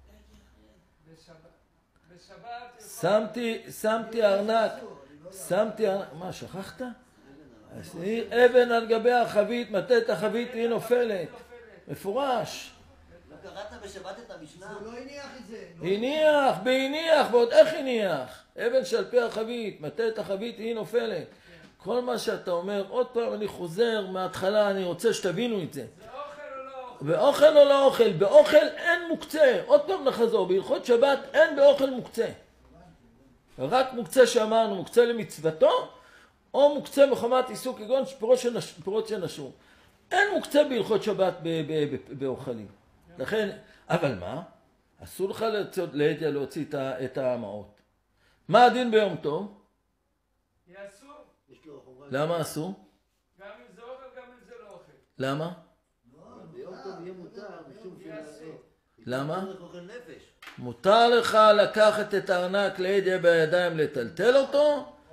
Speaker 2: בשבת...
Speaker 1: שמתי, שמתי ארנק. שמתי ארנק. מה, שכחת? אבן על גבי החבית, מטת החבית היא נופלת. מפורש.
Speaker 5: לא קראת בשבת את המשנה?
Speaker 4: הוא לא הניח את זה.
Speaker 1: הניח, בהניח, ועוד איך הניח? אבן שעל פי החבית, מטת החבית היא נופלת. כל מה שאתה אומר, עוד פעם אני חוזר מההתחלה, אני רוצה שתבינו את זה.
Speaker 2: זה אוכל או לא אוכל?
Speaker 1: באוכל או לא אוכל? באוכל אין מוקצה. עוד פעם נחזור, בהלכות שבת אין באוכל מוקצה. רק מוקצה שאמרנו, מוקצה למצוותו, או מוקצה מחמת עיסוק כגון פירות של, נש... פירות של נשום. אין מוקצה בהלכות שבת באוכלים. לכן, אבל מה? אסור לך לידיה להוציא את המעות. מה הדין ביום טוב?
Speaker 2: יהיה אסור?
Speaker 1: למה אסור?
Speaker 2: גם אם זה אוכל, גם אם זה לא אוכל.
Speaker 1: למה?
Speaker 5: ביום טוב יהיה מותר, משום ש...
Speaker 1: למה?
Speaker 5: אוכל נפש.
Speaker 1: מותר לך לקחת את הארנק לידיה בידיים, לטלטל אותו,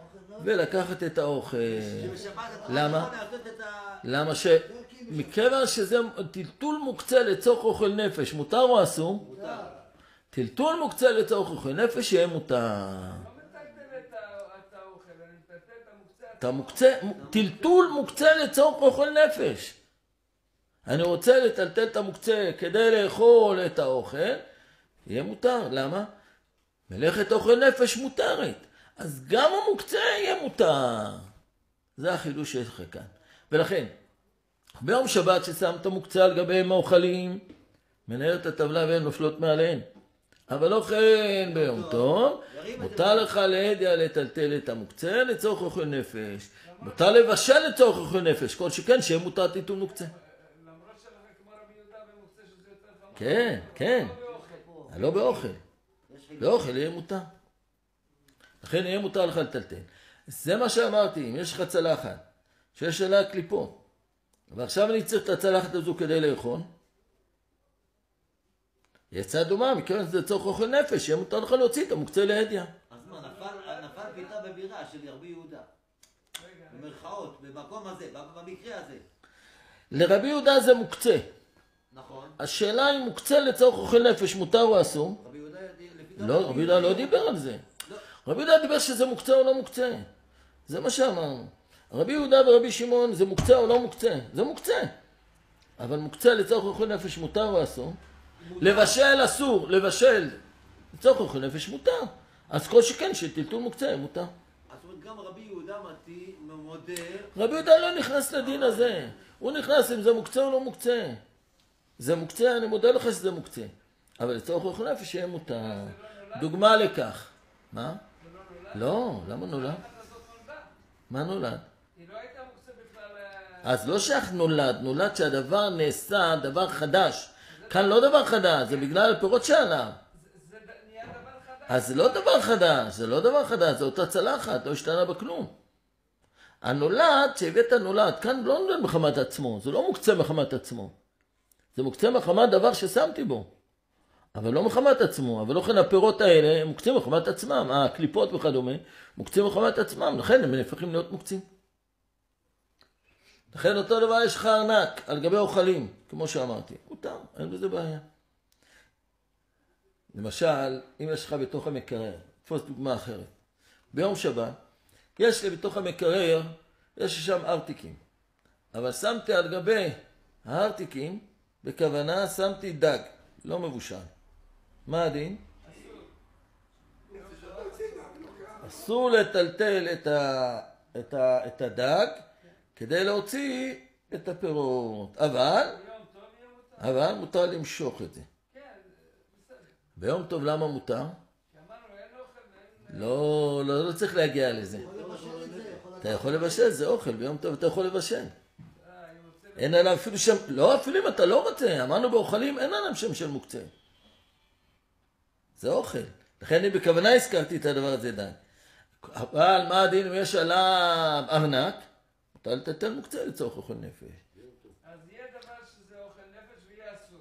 Speaker 1: ולקחת את האוכל.
Speaker 5: שבשבת אתה
Speaker 1: למה?
Speaker 5: יכול לעשות את ה...
Speaker 1: למה ש... מכיוון שזה טלטול מוקצה לצורך אוכל נפש, מותר או אסור?
Speaker 5: מותר.
Speaker 1: טלטול מוקצה לצורך אוכל נפש, יהיה מותר.
Speaker 2: לא מטלטל את ה- את האוכל, אני מטלטל את המוקצה.
Speaker 1: אתה מוקצה, טלטול מוקצה לצורך אוכל נפש. אני רוצה לטלטל את המוקצה כדי לאכול את האוכל, יהיה מותר. למה? מלאכת אוכל נפש מותרת. אז גם המוקצה יהיה מותר. זה החידוש שיש לך כאן. ולכן, ביום שבת ששמת מוקצה על גבי מאוכלים, מנהל את הטבלה והן נופלות מעליהן. אבל לא כן ביום טוב, מותר לך להדיה לטלטל את המוקצה לצורך אוכל נפש. מותר לבשל לצורך אוכל נפש, כל שכן שיהיה מותר טלטול מוקצה.
Speaker 2: למרות שלך כמו רבי יהודה במוקצה שזה יותר חמור.
Speaker 1: כן, כן. לא באוכל. באוכל יהיה מותר. לכן יהיה מותר לך לטלטל. זה מה שאמרתי, אם יש לך צלחת, שיש עליה קליפות, ועכשיו אני צריך את הצלחת הזו כדי לאכול, יצא דומה, מכיוון שזה צורך אוכל נפש, יהיה מותר לך להוציא את המוקצה להדיה.
Speaker 5: אז מה, נפל, נפל פיתה בבירה של רבי יהודה. במרכאות, במקום הזה, במקרה הזה.
Speaker 1: לרבי יהודה זה מוקצה.
Speaker 5: נכון.
Speaker 1: השאלה אם מוקצה לצורך אוכל נפש, מותר או אסור?
Speaker 5: רבי יהודה, לפי
Speaker 1: לא, רבי יהודה לא דיבר על זה. רבי יהודה דיבר שזה מוקצה או לא מוקצה. זה מה שאמרנו. רבי יהודה ורבי שמעון זה מוקצה או לא מוקצה. זה מוקצה. אבל מוקצה לצורך אוכל נפש מותר או אסור? לבשל אסור, לבשל לצורך אוכל נפש מותר. אז כל שכן שטלטול מוקצה מותר.
Speaker 5: זאת אומרת, גם רבי יהודה מתי, מודה...
Speaker 1: רבי יהודה לא נכנס לדין הזה. הוא נכנס אם זה מוקצה או לא מוקצה. זה מוקצה, אני מודה לך שזה מוקצה. אבל לצורך אוכל נפש יהיה מותר. דוגמה לכך. מה? לא, למה נולד? מה נולד?
Speaker 2: היא לא הייתה מוקצה בכלל...
Speaker 1: אז לא שייך נולד, נולד שהדבר נעשה דבר חדש. כאן לא דבר חדש, זה בגלל הפירות שעליו.
Speaker 2: זה נהיה דבר חדש.
Speaker 1: אז זה לא דבר חדש, זה לא דבר חדש, זה אותה צלחת, לא השתנה בכלום. הנולד, שהבאת נולד, כאן לא נולד מחמת עצמו, זה לא מוקצה מחמת עצמו. זה מוקצה מחמת דבר ששמתי בו. אבל לא מחמת עצמו, אבל לא כן הפירות האלה הם מוקצים מחמת עצמם, הקליפות וכדומה, מוקצים מחמת עצמם, לכן הם נהפכים להיות מוקצים. לכן אותו דבר יש לך ארנק על גבי אוכלים, כמו שאמרתי, מותר, אין בזה בעיה. למשל, אם יש לך בתוך המקרר, תפוס דוגמה אחרת, ביום שבת, יש לי בתוך המקרר, יש שם ארטיקים, אבל שמתי על גבי הארטיקים, בכוונה שמתי דג, לא מבושל. מה הדין? אסור לטלטל את, ה, את, ה, את הדג כדי להוציא את הפירות, אבל, אבל מותר למשוך את זה. ביום טוב למה מותר? לא, לא, לא צריך להגיע לזה. אתה יכול לבשל, זה אוכל, ביום טוב אתה יכול לבשל. אין עליו אפילו שם, לא אפילו אם אתה לא רוצה, אמרנו באוכלים, אין עליו שם של מוקצה. זה אוכל. לכן אני בכוונה הזכרתי את הדבר הזה די. אבל מה הדין אם יש עליו ארנק? אתה לטלטל מוקצה לצורך אוכל נפש.
Speaker 2: אז יהיה דבר שזה אוכל נפש ויהיה אסור.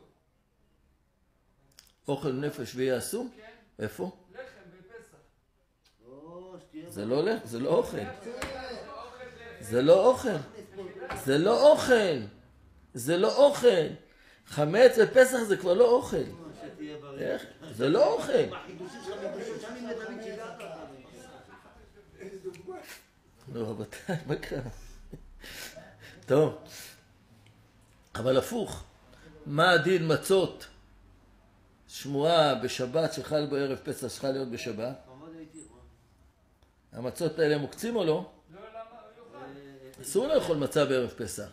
Speaker 1: אוכל נפש ויהיה אסור?
Speaker 2: כן.
Speaker 1: איפה?
Speaker 2: לחם בפסח.
Speaker 1: זה לא לחם, זה לא אוכל. זה לא אוכל. זה לא אוכל. זה לא אוכל. חמץ בפסח זה כבר לא אוכל. איך? זה לא אוכל. לא, רבותיי, מה קרה? טוב. אבל הפוך. מה הדין מצות? שמועה בשבת שחל בערב פסח שחל להיות בשבת? המצות האלה מוקצים או לא?
Speaker 2: לא, למה? יוכל.
Speaker 1: אסור לאכול מצה בערב פסח.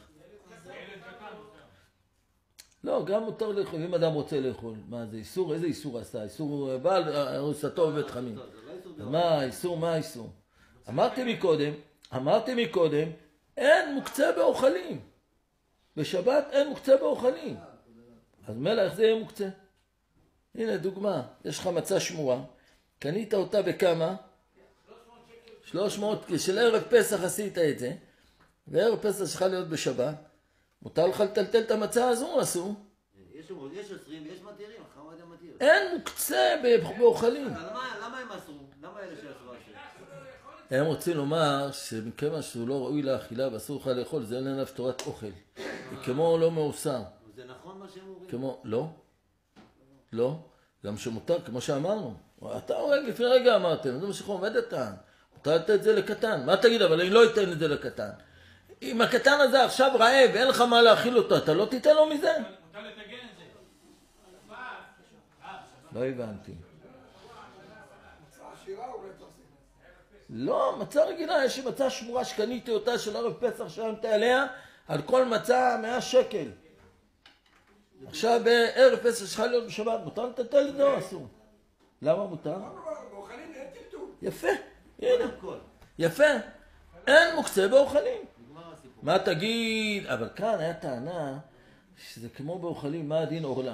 Speaker 1: לא, גם מותר לאכול, אם אדם רוצה לאכול. מה זה איסור? איזה איסור עשה? איסור בעל ארוסתו בבית חמין. מה איסור? מה איסור? אמרתי מקודם, אמרתי מקודם, אין מוקצה באוכלים. בשבת אין מוקצה באוכלים. אז מלא, איך זה יהיה מוקצה? הנה דוגמה, יש לך מצה שמורה, קנית אותה בכמה? שלוש מאות, של ערב פסח עשית את זה, וערב פסח שלך להיות בשבת, מותר לך לטלטל את המצה הזו או אסור?
Speaker 5: יש עשרים ויש מתירים, חמד המתיר.
Speaker 1: אין מוקצה באוכלים.
Speaker 5: למה הם אסרו? למה אלה שאסרו?
Speaker 1: הם רוצים לומר שמכיוון שהוא לא ראוי לאכילה ואסור לך לאכול, זה אין עליו תורת אוכל. כמו לא מאוסר.
Speaker 5: זה נכון מה שהם אומרים?
Speaker 1: כמו, לא. לא. גם שמותר, כמו שאמרנו. אתה הורג, לפני רגע אמרתם, זה מה שאנחנו עומדת כאן. מותר לתת את זה לקטן. מה תגיד, אבל אני לא אתן את זה לקטן. אם הקטן הזה עכשיו רעב, אין לך מה להאכיל אותו, אתה לא תיתן לו מזה?
Speaker 6: מותר לתגן את זה.
Speaker 1: לא הבנתי.
Speaker 3: מצה עשירה אולי תעשה.
Speaker 1: לא, מצה רגילה, יש לי מצה שמורה שקניתי אותה של ערב פסח ששמתי עליה, על כל מצה מאה שקל. עכשיו בערב פסח שלך להיות בשבת, מותר לטלטל את זה או אסור? למה מותר?
Speaker 3: באוכלים אין טלטול.
Speaker 1: יפה,
Speaker 5: קודם
Speaker 1: הנה,
Speaker 5: כל.
Speaker 1: יפה. אין מוקצה באוכלים.
Speaker 5: נגמר הסיפור.
Speaker 1: מה תגיד? אבל כאן היה טענה שזה כמו באוכלים, מה הדין עורלה?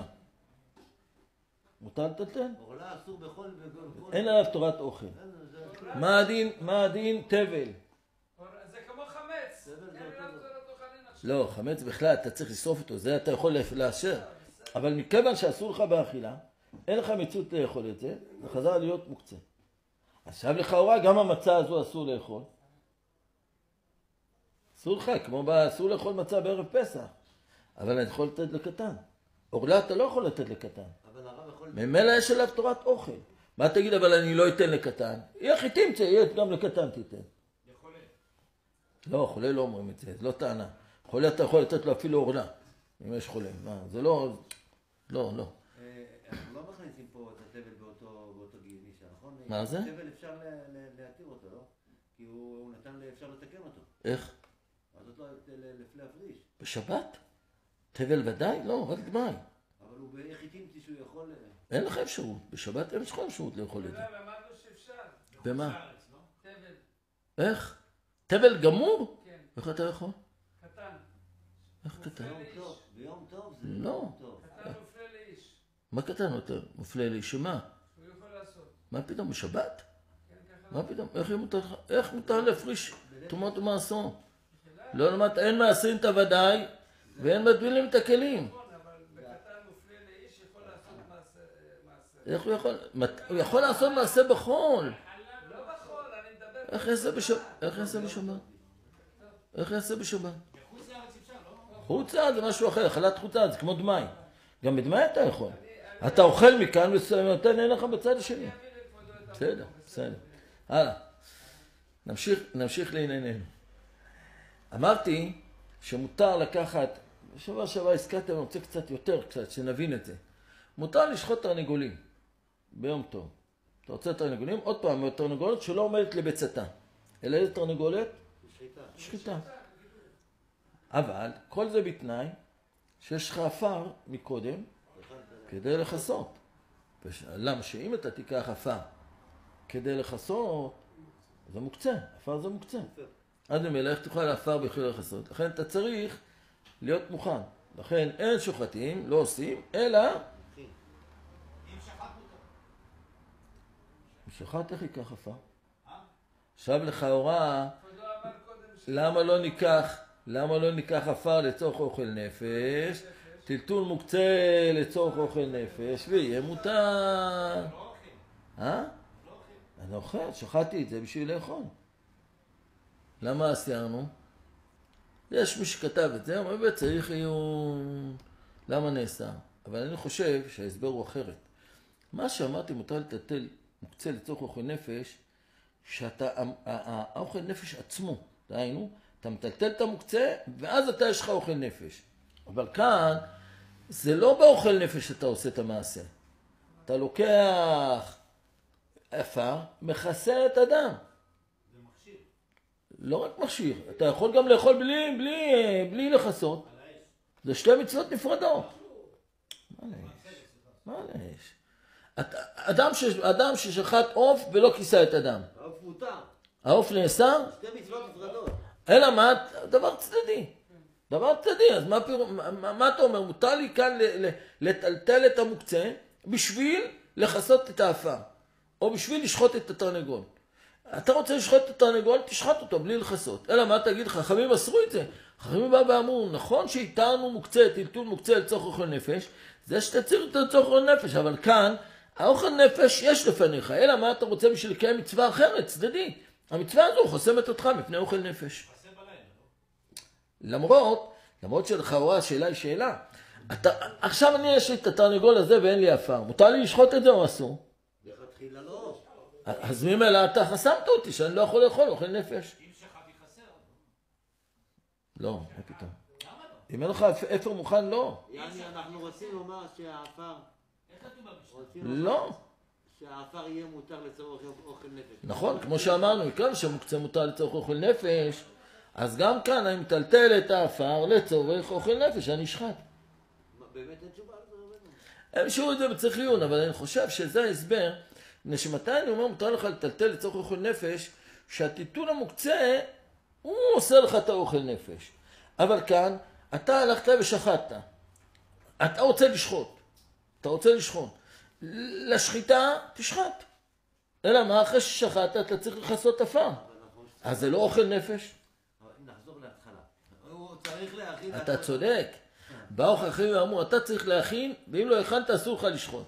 Speaker 1: מותר לטלטל?
Speaker 5: עורלה אסור בכל... בכל-
Speaker 1: אין עליו תורת אוכל.
Speaker 5: אין, זה-
Speaker 1: מה הדין, מה הדין תבל?
Speaker 2: זה כמו חמץ.
Speaker 5: בסדר, זה
Speaker 2: אין
Speaker 5: אותו
Speaker 2: לנו
Speaker 5: דבר.
Speaker 2: תורת אוכלים עכשיו.
Speaker 1: לא, חמץ בכלל, אתה צריך לשרוף אותו, זה אתה יכול לאשר. אבל מכיוון שאסור לך באכילה, אין לך מציאות לאכול את זה, זה חזר להיות מוקצה. עכשיו לכאורה גם המצה הזו אסור לאכול. אסור לך, כמו ב- אסור לאכול מצה בערב פסח. אבל אני יכול לתת לקטן. עורלה אתה לא יכול לתת לקטן.
Speaker 5: אבל הרב יכול...
Speaker 1: ממילא יש עליו תורת אוכל. מה תגיד, אבל אני לא אתן לקטן? יהיה הכי תמצא, יהיה גם לקטן תיתן.
Speaker 6: לחולה.
Speaker 1: לא, חולה לא אומרים את זה, זה לא טענה. חולה אתה יכול לתת לו אפילו עורלה, אם יש חולה. מה, זה לא... לא, לא.
Speaker 5: אה, אנחנו לא מכניסים פה את התבל באותו באותו גישה, נכון?
Speaker 1: מה זה?
Speaker 5: התבל אפשר ל- ל- להתיר אותו, לא? כי הוא הוא נתן, ל- אפשר לתקן אותו.
Speaker 1: איך?
Speaker 5: אז זאת לא לפני הפריש.
Speaker 1: בשבת? תבל ודאי? לא, רק דמי.
Speaker 5: אבל הוא איך התאמתי שהוא יכול...
Speaker 1: אין לך אפשרות. בשבת אין לך אפשרות לאכול את זה.
Speaker 2: לא, למדנו שאפשר.
Speaker 1: במה?
Speaker 6: בארץ, לא?
Speaker 2: תבל.
Speaker 1: איך? תבל גמור?
Speaker 2: כן.
Speaker 1: איך אתה יכול?
Speaker 2: קטן.
Speaker 1: איך קטן?
Speaker 5: ביום טוב, ביום טוב זה
Speaker 1: לא.
Speaker 5: ביום טוב.
Speaker 2: קטן מופלה לאיש.
Speaker 1: מה קטן יותר? מופלה לי שמה?
Speaker 2: שהוא יכול לעשות.
Speaker 1: מה פתאום? בשבת?
Speaker 2: כן, ככה.
Speaker 1: מה פתאום? איך מותר לך? איך מותר להפריש תרומות ומעשור? לא למדת, אין מעשרים את הוודאי, ואין מטבילים את הכלים.
Speaker 2: נכון, אבל בקטן מופלה לאיש יכול לעשות מעשה. מעשה.
Speaker 1: איך הוא יכול? מת- הוא יכול לעשות מעשה בחול.
Speaker 2: לא בחול, אני מדבר...
Speaker 1: איך יעשה בשבת? איך יעשה בשבת? איך יעשה בשבת?
Speaker 6: בחוץ לארץ אפשר, לא?
Speaker 1: חוצה זה משהו אחר, אכלת חוצה זה כמו דמי. גם בדמי אתה יכול. אתה אוכל מכאן ונותן אין לך בצד השני.
Speaker 2: אני אביא לכבודו את
Speaker 1: בסדר,
Speaker 2: המקום.
Speaker 1: בסדר. הלאה. נמשיך, נמשיך לענייננו. אמרתי שמותר לקחת, בשבוע שעבר הזכרתי, אני רוצה קצת יותר, קצת, שנבין את זה. מותר לשחוט תרנגולים ביום טוב. אתה רוצה תרנגולים? עוד פעם, תרנגולת שלא עומדת לביצתה. אלא איזה תרנגולת?
Speaker 5: שחיטה.
Speaker 1: שחיטה. אבל כל זה בתנאי שיש לך עפר מקודם כדי לחסות. וש- למה שאם אתה תיקח עפר כדי לחסות, זה מוקצה, עפר זה מוקצה. אז ממילא איך תוכל לעפר בכדי לחסות? לכן אתה צריך להיות מוכן. לכן אין שוחטים, לא עושים, אלא
Speaker 6: אם שחטנו אותו.
Speaker 1: אם שוחט איך ייקח עפר? עכשיו לכאורה,
Speaker 2: כבודו אמר קודם ש...
Speaker 1: למה לא ניקח, למה לא ניקח עפר לצורך אוכל נפש? טלטול מוקצה לצורך אוכל נפש, ויהיה מותר.
Speaker 6: לא אוכל.
Speaker 1: אה?
Speaker 6: לא אוכל.
Speaker 1: אני אוכל, שחטתי את זה בשביל לאכול. למה סיירנו? יש מי שכתב את זה, אומר צריך יהיו... למה נאסר? אבל אני חושב שההסבר הוא אחרת. מה שאמרתי מותר לטלטל מוקצה לצורך אוכל נפש, שאתה, האוכל נפש עצמו, דהיינו, אתה מטלטל את המוקצה, ואז אתה יש לך אוכל נפש. אבל כאן, זה לא באוכל נפש שאתה עושה את המעשה. אתה לוקח עפר, מכסה את הדם.
Speaker 6: זה מכשיר.
Speaker 1: לא רק מכשיר, אתה יכול גם לאכול בלי, בלי, בלי לחסות.
Speaker 6: על האש.
Speaker 1: זה שתי מצוות נפרדות. מה לאש? מה לאש? אתה- אדם, ש... אדם ששחט עוף ולא כיסה את הדם.
Speaker 5: העוף מותר.
Speaker 1: העוף נאסר,
Speaker 5: שתי מצוות נפרדות.
Speaker 1: אלא מה? דבר צדדי. דבר צדדי, אז מה, פיר... מה, מה אתה אומר? מותר לי כאן ל... ל... לטלטל את המוקצה בשביל לחסות את האפר, או בשביל לשחוט את התרנגול. אתה רוצה לשחוט את התרנגול, תשחט אותו בלי לחסות. אלא מה תגיד, חכמים אסרו את זה. חכמים באו ואמרו, נכון שהתרנו מוקצה, טלטול מוקצה לצורך אוכל נפש, זה שתציר אותו לצורך אוכל נפש, אבל כאן, האוכל נפש יש לפניך, אלא מה אתה רוצה בשביל לקיים מצווה אחרת, צדדי. המצווה הזו חוסמת אותך מפני אוכל נפש.
Speaker 6: עשה בלילה, לא?
Speaker 1: למרות, למרות שלכאורה השאלה היא שאלה. אתה, עכשיו אני יש לי את התרנגול הזה ואין לי עפר. מותר לי לשחוט את זה או אסור?
Speaker 5: לכתחילה לא.
Speaker 1: אז ממילא אתה חסמת אותי שאני לא יכול לאכול אוכל נפש.
Speaker 6: אם שחט יחסר.
Speaker 1: לא, מה פתאום.
Speaker 6: למה לא?
Speaker 1: אם אין לך אפר מוכן, לא.
Speaker 5: יעני, אנחנו רוצים לומר שהעפר...
Speaker 6: איך כתוב במשנה?
Speaker 5: רוצים לומר
Speaker 1: לא.
Speaker 5: שהעפר יהיה מותר לצורך אוכל נפש.
Speaker 1: נכון, כמו שאמרנו, מכאן שמוקצה מותר לצורך אוכל נפש, אז גם כאן אני מטלטל את האפר לצורך אוכל נפש, אני אשחט.
Speaker 5: באמת אין תשובה על זה רבנו?
Speaker 1: הם שואו את זה בצריך עיון, אבל אני חושב שזה ההסבר, מפני שמתי אני אומר מותר לך לטלטל לצורך אוכל נפש, שהטיטול המוקצה, הוא עושה לך את האוכל נפש. אבל כאן, אתה הלכת ושחטת. אתה רוצה לשחוט. אתה רוצה לשחוט. לשחיטה, תשחט. אלא מה, אחרי ששחטת, אתה צריך לכסות עפר. אז זה לא אוכל נפש.
Speaker 5: נחזור להתחלה. הוא צריך להכין...
Speaker 1: אתה צודק. באו חכמים ואמרו, אתה צריך להכין, ואם לא הכנת, אסור לך לשחוט.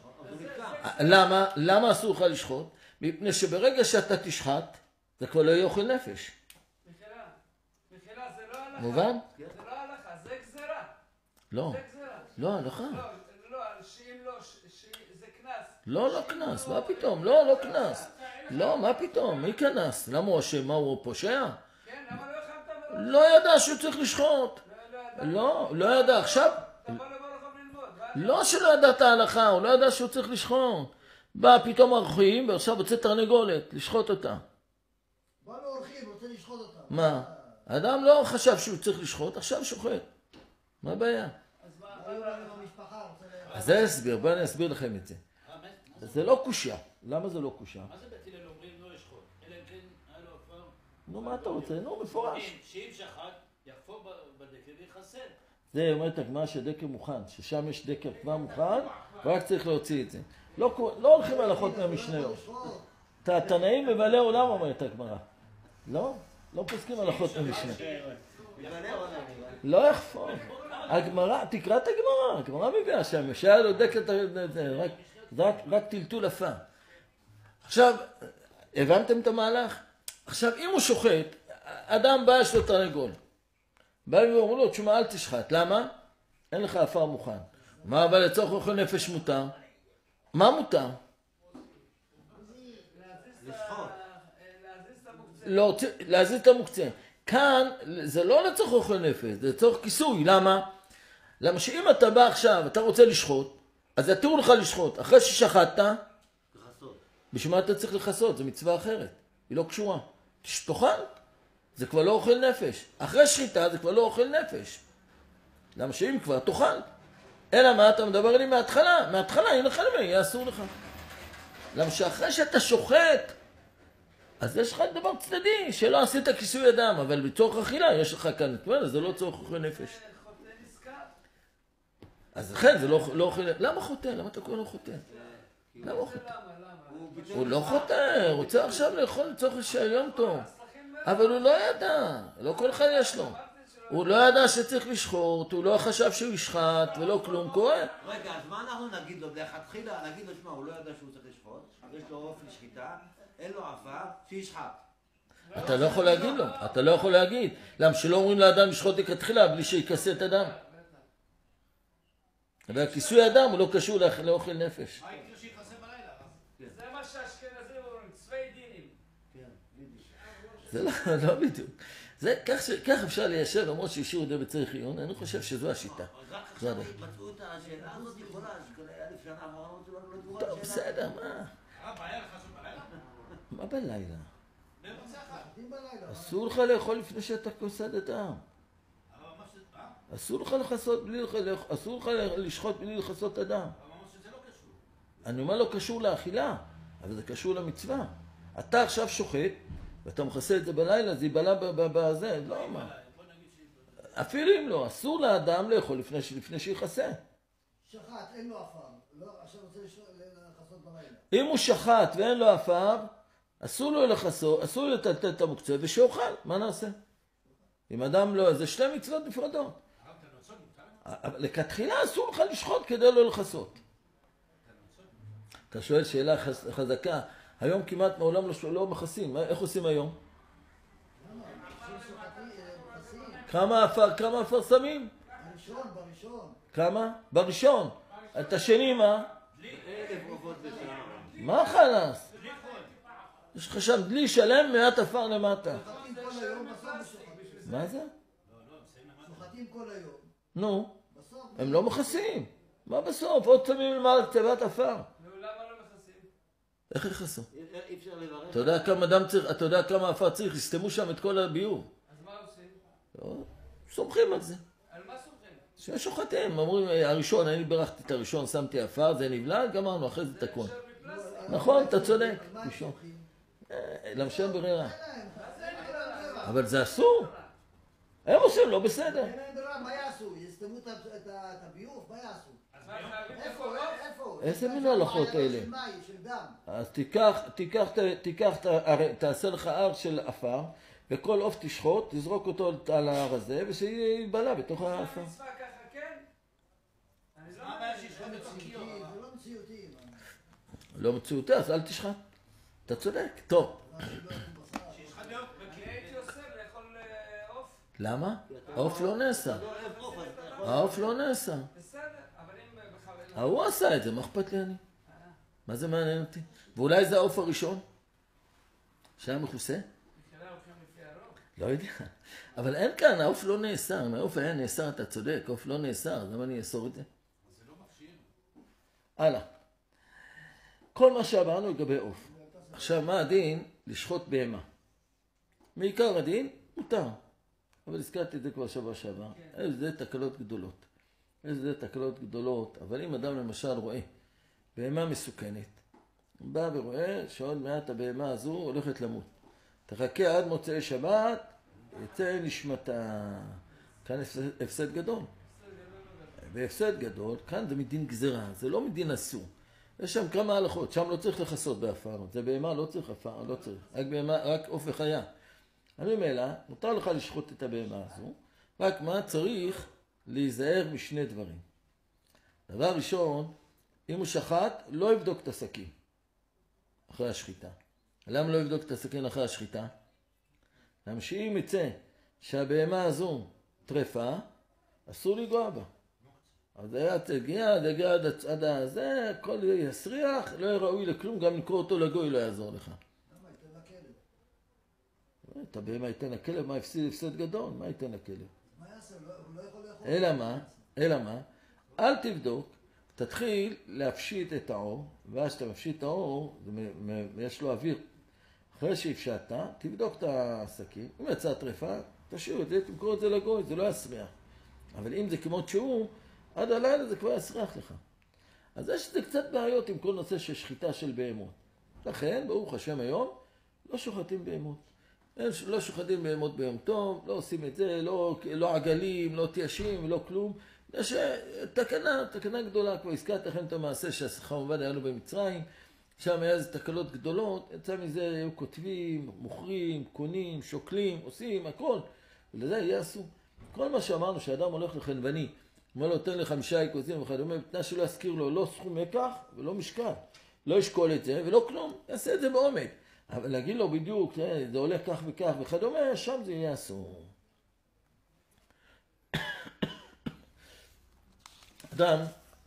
Speaker 1: למה? למה אסור לך לשחוט? מפני שברגע שאתה תשחט, זה כבר לא יהיה אוכל נפש.
Speaker 2: מחילה, מחילה, זה לא הלכה.
Speaker 1: מובן?
Speaker 2: זה לא הלכה, זה גזירה.
Speaker 1: לא.
Speaker 2: זה גזירה.
Speaker 1: לא, הלכה.
Speaker 2: לא, לא, שאם לא, ש- ש- זה קנס.
Speaker 1: לא, לא קנס, מה פתאום? לא, לא קנס. לא, מה פתאום? מי קנס? למה הוא אשם? מה, הוא פושע?
Speaker 2: כן, למה לא הכנת מראש?
Speaker 1: לא ידע שהוא צריך לשחוט.
Speaker 2: לא, לא, ידע.
Speaker 1: לא, לא ידע. עכשיו,
Speaker 2: אתה בא לבוא לך ללמוד. מה?
Speaker 1: לא שלא ידע את ההלכה, הוא לא ידע שהוא צריך לשחוט. בא פתאום אורחים, ועכשיו רוצה תרנגולת, לשחוט אותה.
Speaker 4: בא לו אורחים, רוצה לשחוט אותם.
Speaker 1: מה? האדם לא חשב שהוא צריך לשחוט, עכשיו שוחט. מה הבעיה?
Speaker 2: אז מה,
Speaker 4: היו
Speaker 2: מה,
Speaker 4: לנו במשפחה, רוצה ל...
Speaker 1: אז זה הסביר, בואו אני אסביר לכם את זה.
Speaker 6: אה, מה- מה זה-
Speaker 1: זה לא קושה. למה זה לא קושה?
Speaker 6: מה זה בית הלל אומרים לא לשחוט? אלא אם כן היה לו עפר.
Speaker 1: נו, מה אתה רוצה? נו, מפורש.
Speaker 6: אם- שאם שחט, יחפור ב- בדקל ויחסל.
Speaker 1: זה אומרת הגמרא שדקר מוכן, ששם יש דקר כבר מוכן, ורק צריך להוציא את זה. לא, קו- לא הולכים הלכות מהמשניות. את התנאים בבעלי עולם אומרת הגמרא. לא? לא פוסקים הלכות מהמשנה. לא יחפור. הגמרא, תקרא את הגמרא, הגמרא מביאה שם, שהיה לו דקר, רק, רק, רק טלטול עפר. עכשיו, הבנתם את המהלך? עכשיו, אם הוא שוחט, אדם בא, יש לו תרנגול. באים ואומרו לו, תשמע, אל תשחט. למה? אין לך עפר מוכן. מה אבל לצורך אוכל נפש מותר? מה מותר?
Speaker 2: להזיז את ה- להזיז את המוקצה.
Speaker 1: לא, להזיז את המוקצה. כאן זה לא לצורך אוכל נפש, זה לצורך כיסוי. למה? למה שאם אתה בא עכשיו, אתה רוצה לשחוט, אז יתירו לך לשחוט. אחרי ששחטת, בשביל מה אתה צריך לכסות? זה מצווה אחרת. היא לא קשורה. תאכל. זה כבר לא אוכל נפש. אחרי שחיטה זה כבר לא אוכל נפש. למה שאם כבר תאכל. אלא מה אתה מדבר לי מההתחלה? מההתחלה, אין לך למי, יהיה אסור לך. למה שאחרי שאתה שוחט, אז יש לך דבר צדדי, שלא עשית כיסוי אדם, אבל בצורך אכילה יש לך כאן, זה לא צורך אוכל נפש.
Speaker 2: חוטא נזכר.
Speaker 1: אז לכן זה לא, לא אוכל... למה חוטא? למה אתה קורא לו חוטא? למה הוא חוטא?
Speaker 2: למה, למה?
Speaker 1: הוא לא חוטא, הוא רוצה עכשיו לאכול לצורך שהיום טוב. אבל הוא לא ידע, לא כל אחד יש לו. הוא לא ידע שצריך לשחוט, הוא לא חשב שהוא ישחט ולא כלום קורה.
Speaker 5: רגע, אז מה אנחנו נגיד לו? לכתחילה נגיד לו, שמע, הוא לא ידע שהוא צריך לשחוט, יש לו אופן שחיטה, אין לו עפר, שישחט.
Speaker 1: אתה לא יכול להגיד לו, אתה לא יכול להגיד. למה שלא אומרים לאדם לשחוט לכתחילה בלי שיכסה את הדם? והכיסוי אדם הוא לא קשור לאוכל נפש.
Speaker 6: מה יקרה שיחסה בלילה?
Speaker 2: זה מה שהאשכנזים אומרים, צווי דינים.
Speaker 1: זה לא, לא בדיוק. זה, כך, ש, כך אפשר ליישר, למרות שהשאירו את זה בצריך עיון, אני חושב שזו השיטה.
Speaker 5: אז רק עכשיו מצאו את השאלה הזאת יכולה, שכל אלף שנה אמרנו שלא לא תגובה
Speaker 1: טוב, בסדר, מה?
Speaker 6: אה, בעיה לחסות בלילה?
Speaker 1: מה בלילה?
Speaker 6: במוצא אחד.
Speaker 4: שוחטים בלילה.
Speaker 1: אסור לך לאכול לפני שאתה כוסד את העם.
Speaker 6: אבל מה שזה... אה?
Speaker 1: אסור לך לחסות בלי, לח- אסור לך לשחוט בלי לכסות אדם.
Speaker 6: אבל מה שזה לא קשור.
Speaker 1: אני אומר לא קשור לאכילה, אבל זה קשור למצווה. אתה עכשיו שוחט, ואתה מכסה את זה בלילה, זה ייבלע בזה, לא מה.
Speaker 6: בוא נגיד שהיא...
Speaker 1: אפילו אם לא, אסור לאדם לאכול לפני, לפני שיכסה.
Speaker 4: שחט, אין לו עפר. לא, עכשיו רוצה לש- לכסות בלילה.
Speaker 1: אם הוא שחט ואין לו עפר, אסור לו לכסות, אסור לו לטלטל את המוקצה ושאוכל, מה נעשה? אם אדם לא, זה שתי מצוות נפרדות.
Speaker 6: הרב תנוצות מותר?
Speaker 1: אבל לכתחילה אסור לך לשחוט כדי לא לכסות. אתה שואל שאלה חז- חזקה, היום כמעט מעולם לא, לא מכסים, מה- איך עושים היום? כמה עפר, כמה עפר שמים?
Speaker 4: בראשון, בראשון.
Speaker 1: כמה? בראשון. את השני מה?
Speaker 5: אלף עופות בשעה.
Speaker 1: מה חלאס? יש לך שם דלי שלם מעט עפר למטה.
Speaker 4: שוחטים כל היום, בסוף משוחטים.
Speaker 1: מה זה?
Speaker 4: שוחטים כל היום,
Speaker 1: נו,
Speaker 4: בסוף...
Speaker 1: הם לא מכסים. מה בסוף? עוד שמים למעלה קצת עפר.
Speaker 2: נו, למה לא מכסים?
Speaker 1: איך יכסו?
Speaker 5: אי אפשר לברך.
Speaker 1: אתה יודע כמה דם צריך, אתה יודע כמה עפר צריך, יסתמו שם את כל הביוב.
Speaker 2: אז מה עושים?
Speaker 1: לא, סומכים על זה.
Speaker 2: על מה סומכים?
Speaker 1: ששוחטים, אומרים, הראשון, אני ברכתי את הראשון, שמתי עפר, זה נבלע, גמרנו, אחרי זה תקון.
Speaker 2: אפשר מפלסטיק.
Speaker 1: נכון, אתה צודק.
Speaker 4: על מה הם
Speaker 1: ראשון.
Speaker 4: סומכים?
Speaker 1: אה, למשל ברירה.
Speaker 4: אין להם, אין להם ברירה.
Speaker 1: אבל זה אסור. הם עושים לא בסדר.
Speaker 4: אין להם ברירה, מה יעשו? יסתמו את ה- את ה- את הביוב? מה יעשו?
Speaker 2: אז מה, חייבים
Speaker 4: איפה?
Speaker 2: לפרוק?
Speaker 4: איפה?
Speaker 1: איזה
Speaker 4: יש
Speaker 1: מין
Speaker 4: שם
Speaker 1: הלכות
Speaker 4: מעיינות
Speaker 1: אלה?
Speaker 4: של מים, של דם.
Speaker 1: אז תיקח, תיקח, תיקח, הרי תעשה לך הר של עפר, וכל עוף תשחוט, תזרוק אותו על ההר הזה, ושיבלע בתוך
Speaker 2: זה
Speaker 1: העפר.
Speaker 2: מצווה ככה, כן? אני לא
Speaker 6: מה הבעיה
Speaker 2: מבין.
Speaker 6: שישחוט בפרקיות?
Speaker 4: מציאותי, זה לא מציאותי.
Speaker 1: לא מציאותי, אז אל תשחט. אתה צודק. טוב.
Speaker 4: מה שלא יאכלו בשר.
Speaker 6: שישחט להיות
Speaker 2: אני הייתי עושה לאכול אה, עוף.
Speaker 1: למה? העוף לא נעשה.
Speaker 5: לא אוהב עוף, אז אתה יכול...
Speaker 1: העוף לא נעשה.
Speaker 2: בסדר, אבל אם אה, בכוונה...
Speaker 1: ההוא עשה את זה, מה אכפת לי אני? מה זה מעניין אותי? ואולי זה העוף הראשון? שהיה מכוסה?
Speaker 2: בתחילה הולכים לפי הרוב.
Speaker 1: לא יודע. אבל אין כאן, העוף לא נאסר. אם העוף היה נאסר, אתה צודק, העוף לא נאסר, אז למה אני אאסור את זה?
Speaker 6: זה לא מכשיר.
Speaker 1: הלאה. כל מה שאמרנו לגבי עוף. עכשיו, מה הדין לשחוט בהמה? מעיקר הדין, מותר. אבל הזכרתי את זה כבר שבוע שעבר. איזה תקלות גדולות. איזה תקלות גדולות. אבל אם אדם למשל רואה בהמה מסוכנת, הוא בא ורואה שעוד מעט הבהמה הזו הולכת למות. תחכה עד מוצאי שבת, יצא נשמתה. כאן הפסד, הפסד גדול. והפסד גדול, כאן זה מדין גזרה, זה לא מדין אסור. יש שם כמה הלכות, שם לא צריך לחסות בעפר, זה בהמה לא צריך עפר, לא צריך, רק בהמה, רק עוף וחיה. אני ממילא, מותר לך לשחוט את הבהמה הזו, רק מה צריך להיזהר משני דברים. דבר ראשון, אם הוא שחט, לא יבדוק את הסכין אחרי השחיטה. למה לא יבדוק את הסכין אחרי השחיטה? למה שאם יצא שהבהמה הזו טרפה, אסור לגוע בה. אז היה תגיע, תגיע עד, עד הזה, הכל יסריח, לא יהיה ראוי לכלום, גם לקרוא אותו לגוי לא יעזור לך.
Speaker 4: למה? ייתן לכלב.
Speaker 1: אתה בהמה ייתן לכלב, מה הפסיד הפסד גדול? מה ייתן לכלב?
Speaker 4: מה יעשה? הוא לא- הוא לא יכול לאכול.
Speaker 1: אלא מה? אלא מה? אל תבדוק, תתחיל להפשיט את האור, ואז שאתה מפשיט את האור, זה מ- מ- יש לו אוויר. אחרי שהפשטת, תבדוק את הסכין, אם יצאה טרפה, תשאיר את זה, תמכור את זה לגוי, זה לא יסריח. אבל אם זה כמות שהוא, עד הלילה זה כבר יסריח לך. אז יש זה קצת בעיות עם כל נושא של שחיטה של בהמות. לכן, ברוך השם היום, לא שוחטים בהמות. אין- לא שוחטים בהמות ביום טוב, לא עושים את זה, לא, לא עגלים, לא תיישים, לא כלום. יש אה, תקנה, תקנה גדולה, כבר הזכרתי לכם את המעשה שהשכר עובד היה לו במצרים, שם היה איזה תקלות גדולות, יצא מזה היו כותבים, מוכרים, קונים, שוקלים, עושים, הכל. ולזה יעשו. כל מה שאמרנו, שאדם הולך לחנווני, אומר לו, תן לי חמישה איקוזים וכדומה, בתנאי שלא יזכיר לו לא סכום מקח ולא משקל. לא ישקול את זה ולא כלום, יעשה את זה בעומק. אבל להגיד לו בדיוק, זה עולה כך וכך וכדומה, שם זה יהיה אסור. אדם,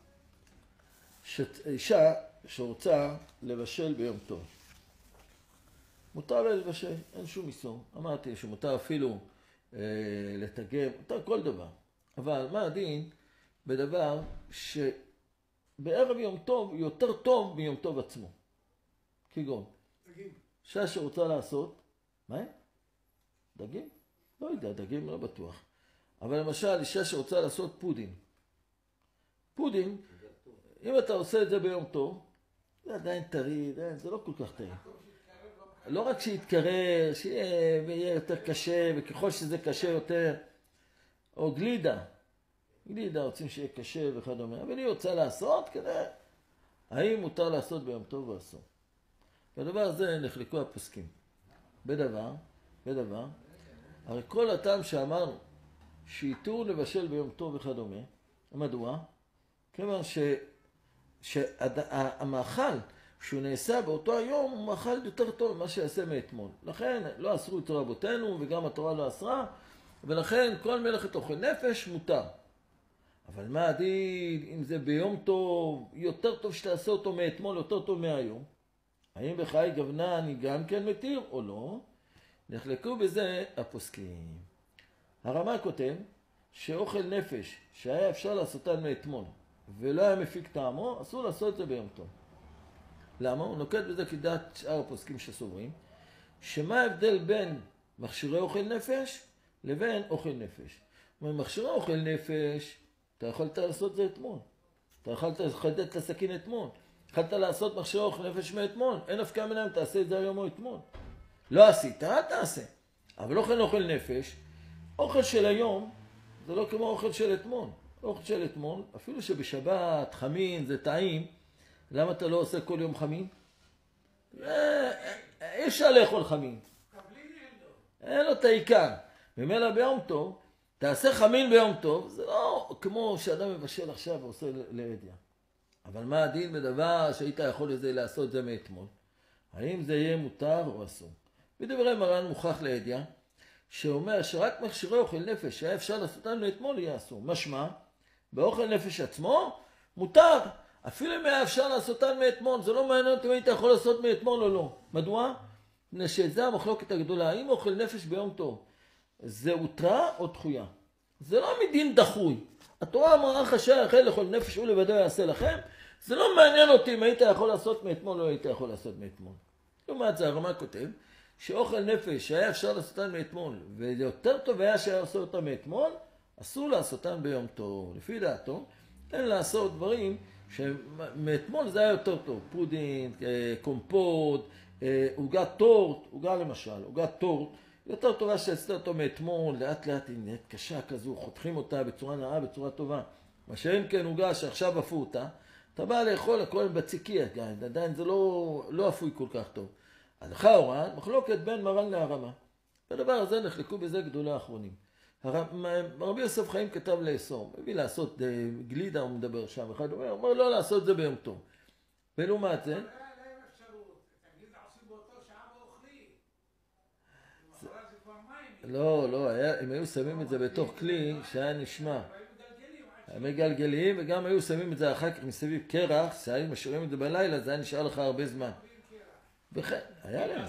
Speaker 1: אישה שרוצה לבשל ביום טוב. מותר לה לבשל, אין שום איסור. אמרתי שמותר אפילו אה, לתגם, מותר כל דבר. אבל מה הדין בדבר שבערב יום טוב הוא יותר טוב מיום טוב עצמו? כגון,
Speaker 3: דגים.
Speaker 1: אישה שרוצה לעשות, מה? דגים? לא יודע, דגים לא בטוח. אבל למשל, אישה שרוצה לעשות פודינג. פודינג, אם אתה עושה את זה ביום טוב, זה עדיין טרי, זה לא כל כך טרי. לא רק שיתקרר, שיהיה ויהיה יותר קשה, וככל שזה קשה יותר, או גלידה. גלידה רוצים שיהיה קשה וכדומה, אבל היא רוצה לעשות כדי, האם מותר לעשות ביום טוב או אסור? בדבר הזה נחלקו הפוסקים. בדבר, בדבר, הרי כל הטעם שאמרנו, שאיתור לבשל ביום טוב וכדומה, מדוע? כיוון ש... שהמאכל שהוא נעשה באותו היום הוא מאכל יותר טוב ממה שיעשה מאתמול. לכן לא אסרו את רבותינו וגם התורה לא אסרה, ולכן כל מלאכת אוכל נפש מותר. אבל מה הדין אם זה ביום טוב, יותר טוב שתעשה אותו מאתמול, יותר טוב מהיום? האם בחי גוונה אני גם כן מתיר או לא? נחלקו בזה הפוסקים. הרמ"א כותב שאוכל נפש שהיה אפשר לעשותן מאתמול ולא היה מפיק טעמו, אסור לעשות את זה ביום טוב. למה? הוא נוקט בזה כדעת שאר הפוסקים שסוברים, שמה ההבדל בין מכשירי אוכל נפש לבין אוכל נפש. מכשירי אוכל נפש, אתה יכולת לעשות את זה אתמול. אתה יכולת לחדד את הסכין אתמול. יכולת לעשות מכשירי אוכל נפש מאתמול. אין הפקעה מנהם, תעשה את זה היום או אתמול. לא עשית, אל תעשה. אבל אוכל אוכל נפש, אוכל של היום, זה לא כמו אוכל של אתמול. אוכל של אתמול, אפילו שבשבת חמין זה טעים, למה אתה לא עושה כל יום חמין? אי אפשר לאכול חמין. אין לו את העיקר. ממילא ביום טוב, תעשה חמין ביום טוב, זה לא כמו שאדם מבשל עכשיו ועושה לידיעה. אבל מה הדין בדבר שהיית יכול לזה לעשות זה מאתמול? האם זה יהיה מותר או אסור? בדברי מרן מוכח לידיעה, שאומר שרק מכשירי אוכל נפש שהיה אפשר לעשותן מאתמול יהיה אסור. משמע, באוכל נפש עצמו מותר. אפילו אם היה אפשר לעשותן מאתמול, זה לא מעניין אם היית יכול לעשות מאתמול או לא. מדוע? מפני שזה המחלוקת הגדולה. האם אוכל נפש ביום טוב זה הותרה או דחויה? זה לא מדין דחוי. התורה אמרה לך שהחל לכל נפש ולבדו יעשה לכם. זה לא מעניין אותי אם היית יכול לעשות מאתמול או לא היית יכול לעשות מאתמול. לעומת זה הרמ"א כותב שאוכל נפש שהיה אפשר לעשותן מאתמול ויותר טוב היה שהיה לעשות אותן מאתמול, אסור לעשותן ביום טוב. לפי דעתו, אין לעשות דברים שמאתמול זה היה יותר טוב. פודינג, קומפוט, עוגת טורט, עוגה למשל, עוגת טורט, יותר טובה שעשית אותו מאתמול, לאט לאט היא נהיית קשה כזו, חותכים אותה בצורה נאה, בצורה טובה. מה שאין כן עוגה שעכשיו אפו אותה, אתה בא לאכול הכל בציקי, עדיין זה לא, לא אפוי כל כך טוב. הלכה הוראה, מחלוקת בין מרן להרמ"א. בדבר הזה נחלקו בזה גדולי האחרונים. רבי יוסף חיים כתב לאסור, מביא לעשות גלידה, הוא מדבר שם, אחד אומר, אומר לא לעשות זה ביום טוב. ולעומת זה, לא, לא, היה, הם היו שמים את זה בתוך כלי שהיה נשמע. הם מגלגלים וגם היו שמים את זה אחר כך מסביב קרח, שהיו משאירים את זה בלילה, זה היה נשאר לך הרבה זמן. וכן, היה להם.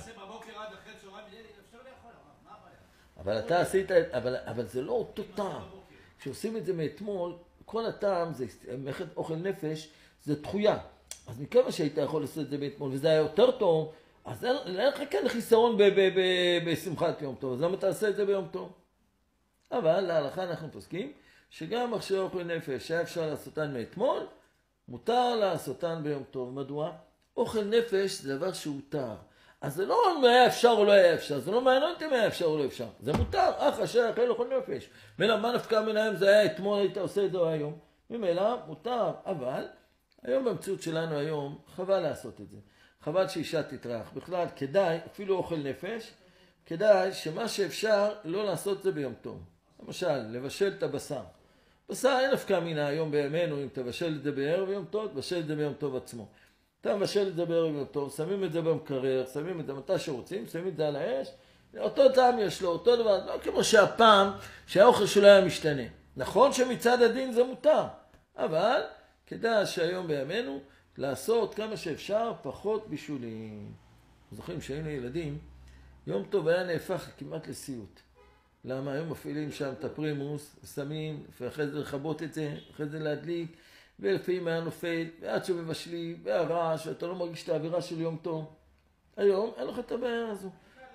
Speaker 1: אבל אתה עשית, אבל, אבל זה לא אותו טעם. כשעושים את זה מאתמול, כל הטעם, זה מלאכת אוכל נפש, זה דחויה. אז מכמה שהיית יכול לעשות את זה מאתמול, וזה היה יותר טוב, אז אין לך כן חיסרון בשמחת יום טוב, אז למה תעשה את זה ביום טוב? אבל להלכה אנחנו פוסקים, שגם מכשירי אוכל נפש שהיה אפשר לעשותן מאתמול, מותר לעשותן ביום טוב. מדוע? אוכל נפש זה דבר שהותר. אז זה לא אם היה אפשר או לא היה אפשר, זה לא מעניין אם היה אפשר או לא אפשר. זה מותר, אך אשר אכל אוכל נפש. מלא מה נפקא מנהם זה היה אתמול, היית עושה את זה היום. ממילא מותר, אבל היום במציאות שלנו היום חבל לעשות את זה. חבל שאישה תטרח. בכלל כדאי, אפילו אוכל נפש, כדאי שמה שאפשר לא לעשות את זה ביום טוב. למשל, לבשל את הבשר. בשר אין נפקא מינה היום בימינו, אם תבשל את זה בערב יום טוב, תבשל את זה ביום טוב עצמו. אתה מבשל את זה בערב יום טוב, שמים את זה במקרר, שמים את זה מתי שרוצים, שמים את זה על האש, אותו טעם יש לו, אותו דבר, לא כמו שהפעם שהאוכל שלו היה משתנה. נכון שמצד הדין זה מותר, אבל כדאי שהיום בימינו לעשות כמה שאפשר פחות בישולים. זוכרים שהיינו ילדים, יום טוב היה נהפך כמעט לסיוט. למה? היום מפעילים שם את הפרימוס, שמים, ואחרי זה לחבות את זה, אחרי זה להדליק, ולפעמים היה נופל, ועד שמבשלי, והרעש, ואתה לא מרגיש את האווירה של יום טוב. היום אין לך את הבעיה הזו.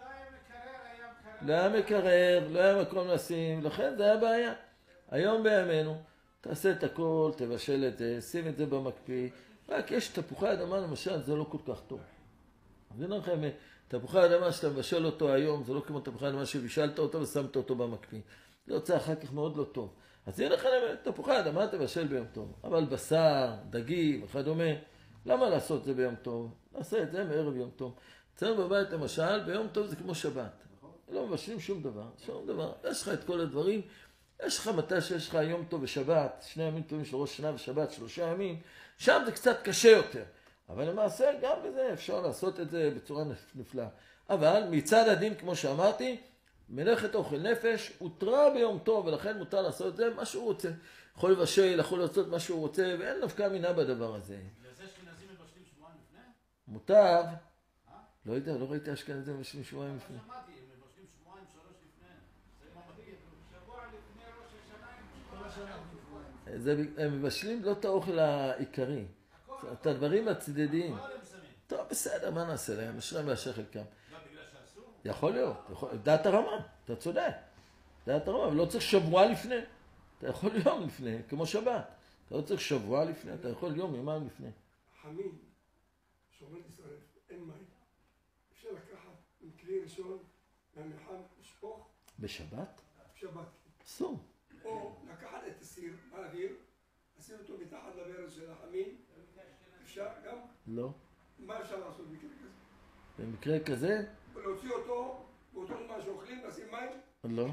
Speaker 1: לא היה מקרר, לא היה מקום לשים, לכן זה היה בעיה. היום בימינו, תעשה את הכל, תבשל את זה, שים את זה במקפיא, רק יש תפוחי אדמה למשל, זה לא כל כך טוב. אז הנה לכם, תפוחי אדמה שאתה מבשל אותו היום, זה לא כמו תפוחי אדמה שבישלת אותו ושמת אותו במקפיא. זה יוצא אחר כך מאוד לא טוב. אז הנה לכם, תפוחי אדמה תבשל ביום טוב. אבל בשר, דגים, וכדומה, למה לעשות זה ביום טוב? נעשה את זה מערב יום טוב. אצלנו בבית למשל, ביום טוב זה כמו שבת. לא מבשלים שום דבר, שום דבר. יש לך את כל הדברים, יש לך מתי שיש לך יום טוב ושבת, שני ימים טובים של ראש שנה ושבת, שלושה ימים, שם זה קצת קשה יותר. אבל למעשה גם בזה אפשר לעשות את זה בצורה נפלאה. אבל מצד הדין, כמו שאמרתי, מלאכת אוכל נפש הותרה ביום טוב, ולכן מותר לעשות את זה מה שהוא רוצה. יכול לבשל, יכול לעשות מה שהוא רוצה, ואין נפקא מינה בדבר הזה.
Speaker 6: בגלל זה אשכנזים מבשלים שבועיים לפני?
Speaker 1: מותר. לא יודע, לא ראיתי אשכנזים מבשלים שבועיים לפני.
Speaker 6: שמעתי, הם מבשלים שבועיים, שלוש לפני. זה מה מדהים.
Speaker 2: שבוע לפני ראש השנה הם
Speaker 4: כל השנה שבועיים.
Speaker 1: זה, הם מבשלים לא את האוכל העיקרי, את הדברים הצדדיים.
Speaker 6: מה הם שמים?
Speaker 1: טוב, בסדר, מה נעשה להם? אשרם ואשר חלקם.
Speaker 6: מה, בגלל שאסור?
Speaker 1: יכול להיות, יכול, דעת הרמה, אתה צודק. דעת הרמה, אבל לא צריך שבוע לפני. אתה יכול יום לפני, כמו שבת. אתה לא צריך שבוע לפני, אתה יכול יום, יומיים לפני.
Speaker 3: חמין, שעומד לשרף, אין מים. אפשר לקחת עם כלי ראשון מהמלחם, לשפוך
Speaker 1: בשבת?
Speaker 3: בשבת.
Speaker 1: אסור.
Speaker 3: או לקחת את הסיר באוויר, לשים אותו מתחת לברז של החמין, אפשר גם,
Speaker 1: לא.
Speaker 3: מה אפשר לעשות במקרה כזה?
Speaker 1: במקרה כזה,
Speaker 3: להוציא אותו, באותו זמן שאוכלים, לשים מים?
Speaker 1: לא.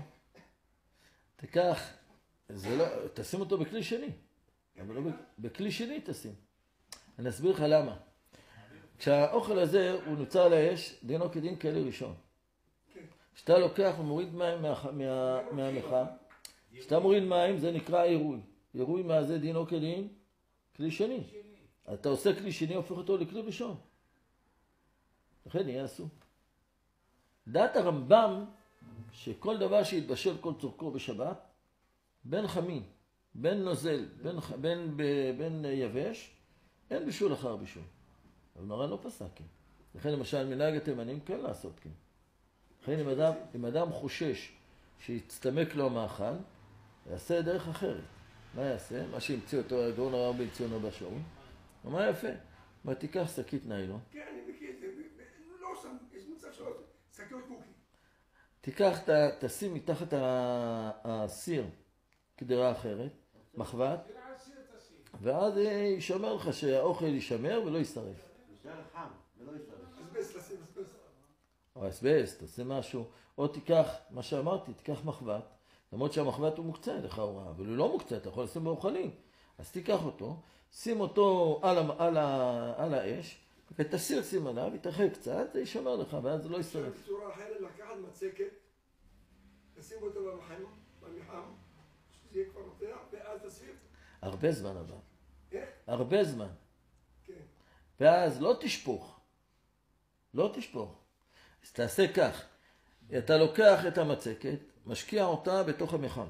Speaker 1: תיקח, זה לא, תשים אותו בכלי שני. אבל לא בכ- בכלי שני תשים. אני אסביר לך למה. כשהאוכל הזה הוא נוצר על האש, דינו כדין כלי ראשון. כשאתה לוקח ומוריד מים מה- מה- מהמחם, כשאתה מוריד מים זה נקרא עירוי. עירוי מה זה דינו כדין? כלי שני. אתה עושה כלי שני, הופך אותו לכלי ראשון. לכן יהיה אסור. דעת הרמב"ם, שכל דבר שיתבשל כל צורכו בשבת, בין חמין, בין נוזל, בין, בין, בין יבש, אין בישול אחר בישול. אבל מרן לא פסק כן. לכן למשל מנהג התימנים כן לעשות כן. לכן אם אדם, אם אדם חושש שיצטמק לו המאכל, יעשה דרך אחרת. מה יעשה? מה שהמציא אותו הגאון הרב בן ציון רבי שאול. מה יפה? מה תיקח שקית ניילון.
Speaker 3: כן, אני מכיר את זה, לא שם, יש מצב שלא, שקיות קוקי.
Speaker 1: תיקח, תשים מתחת ה- הסיר קדרה אחרת, מחבת, ואז יישמר לך שהאוכל יישמר ולא יישרף.
Speaker 5: יישאר חם ולא יישרף.
Speaker 3: אסבסט, לשים אסבסט.
Speaker 1: או אסבסט, תעשה משהו, או תיקח, מה שאמרתי, תיקח מחבת, למרות שהמחבת הוא מוקצה לכאורה, אבל הוא לא מוקצה, אתה יכול לשים באוכלים. אז תיקח אותו, שים אותו על, ה- על, ה- על האש, ותסיר שים עליו, יתרחק קצת, זה יישמר לך, ואז זה לא יישרף.
Speaker 3: בצורה אחרת לקחת מצקת, לשים אותו במחם, במחם, שזה יהיה כבר רותח, ואז תסיר.
Speaker 1: הרבה זמן אבל.
Speaker 3: איך?
Speaker 1: הרבה זמן.
Speaker 3: כן.
Speaker 1: ואז לא תשפוך. לא תשפוך. אז תעשה כך. אתה לוקח את המצקת, משקיע אותה בתוך המחם.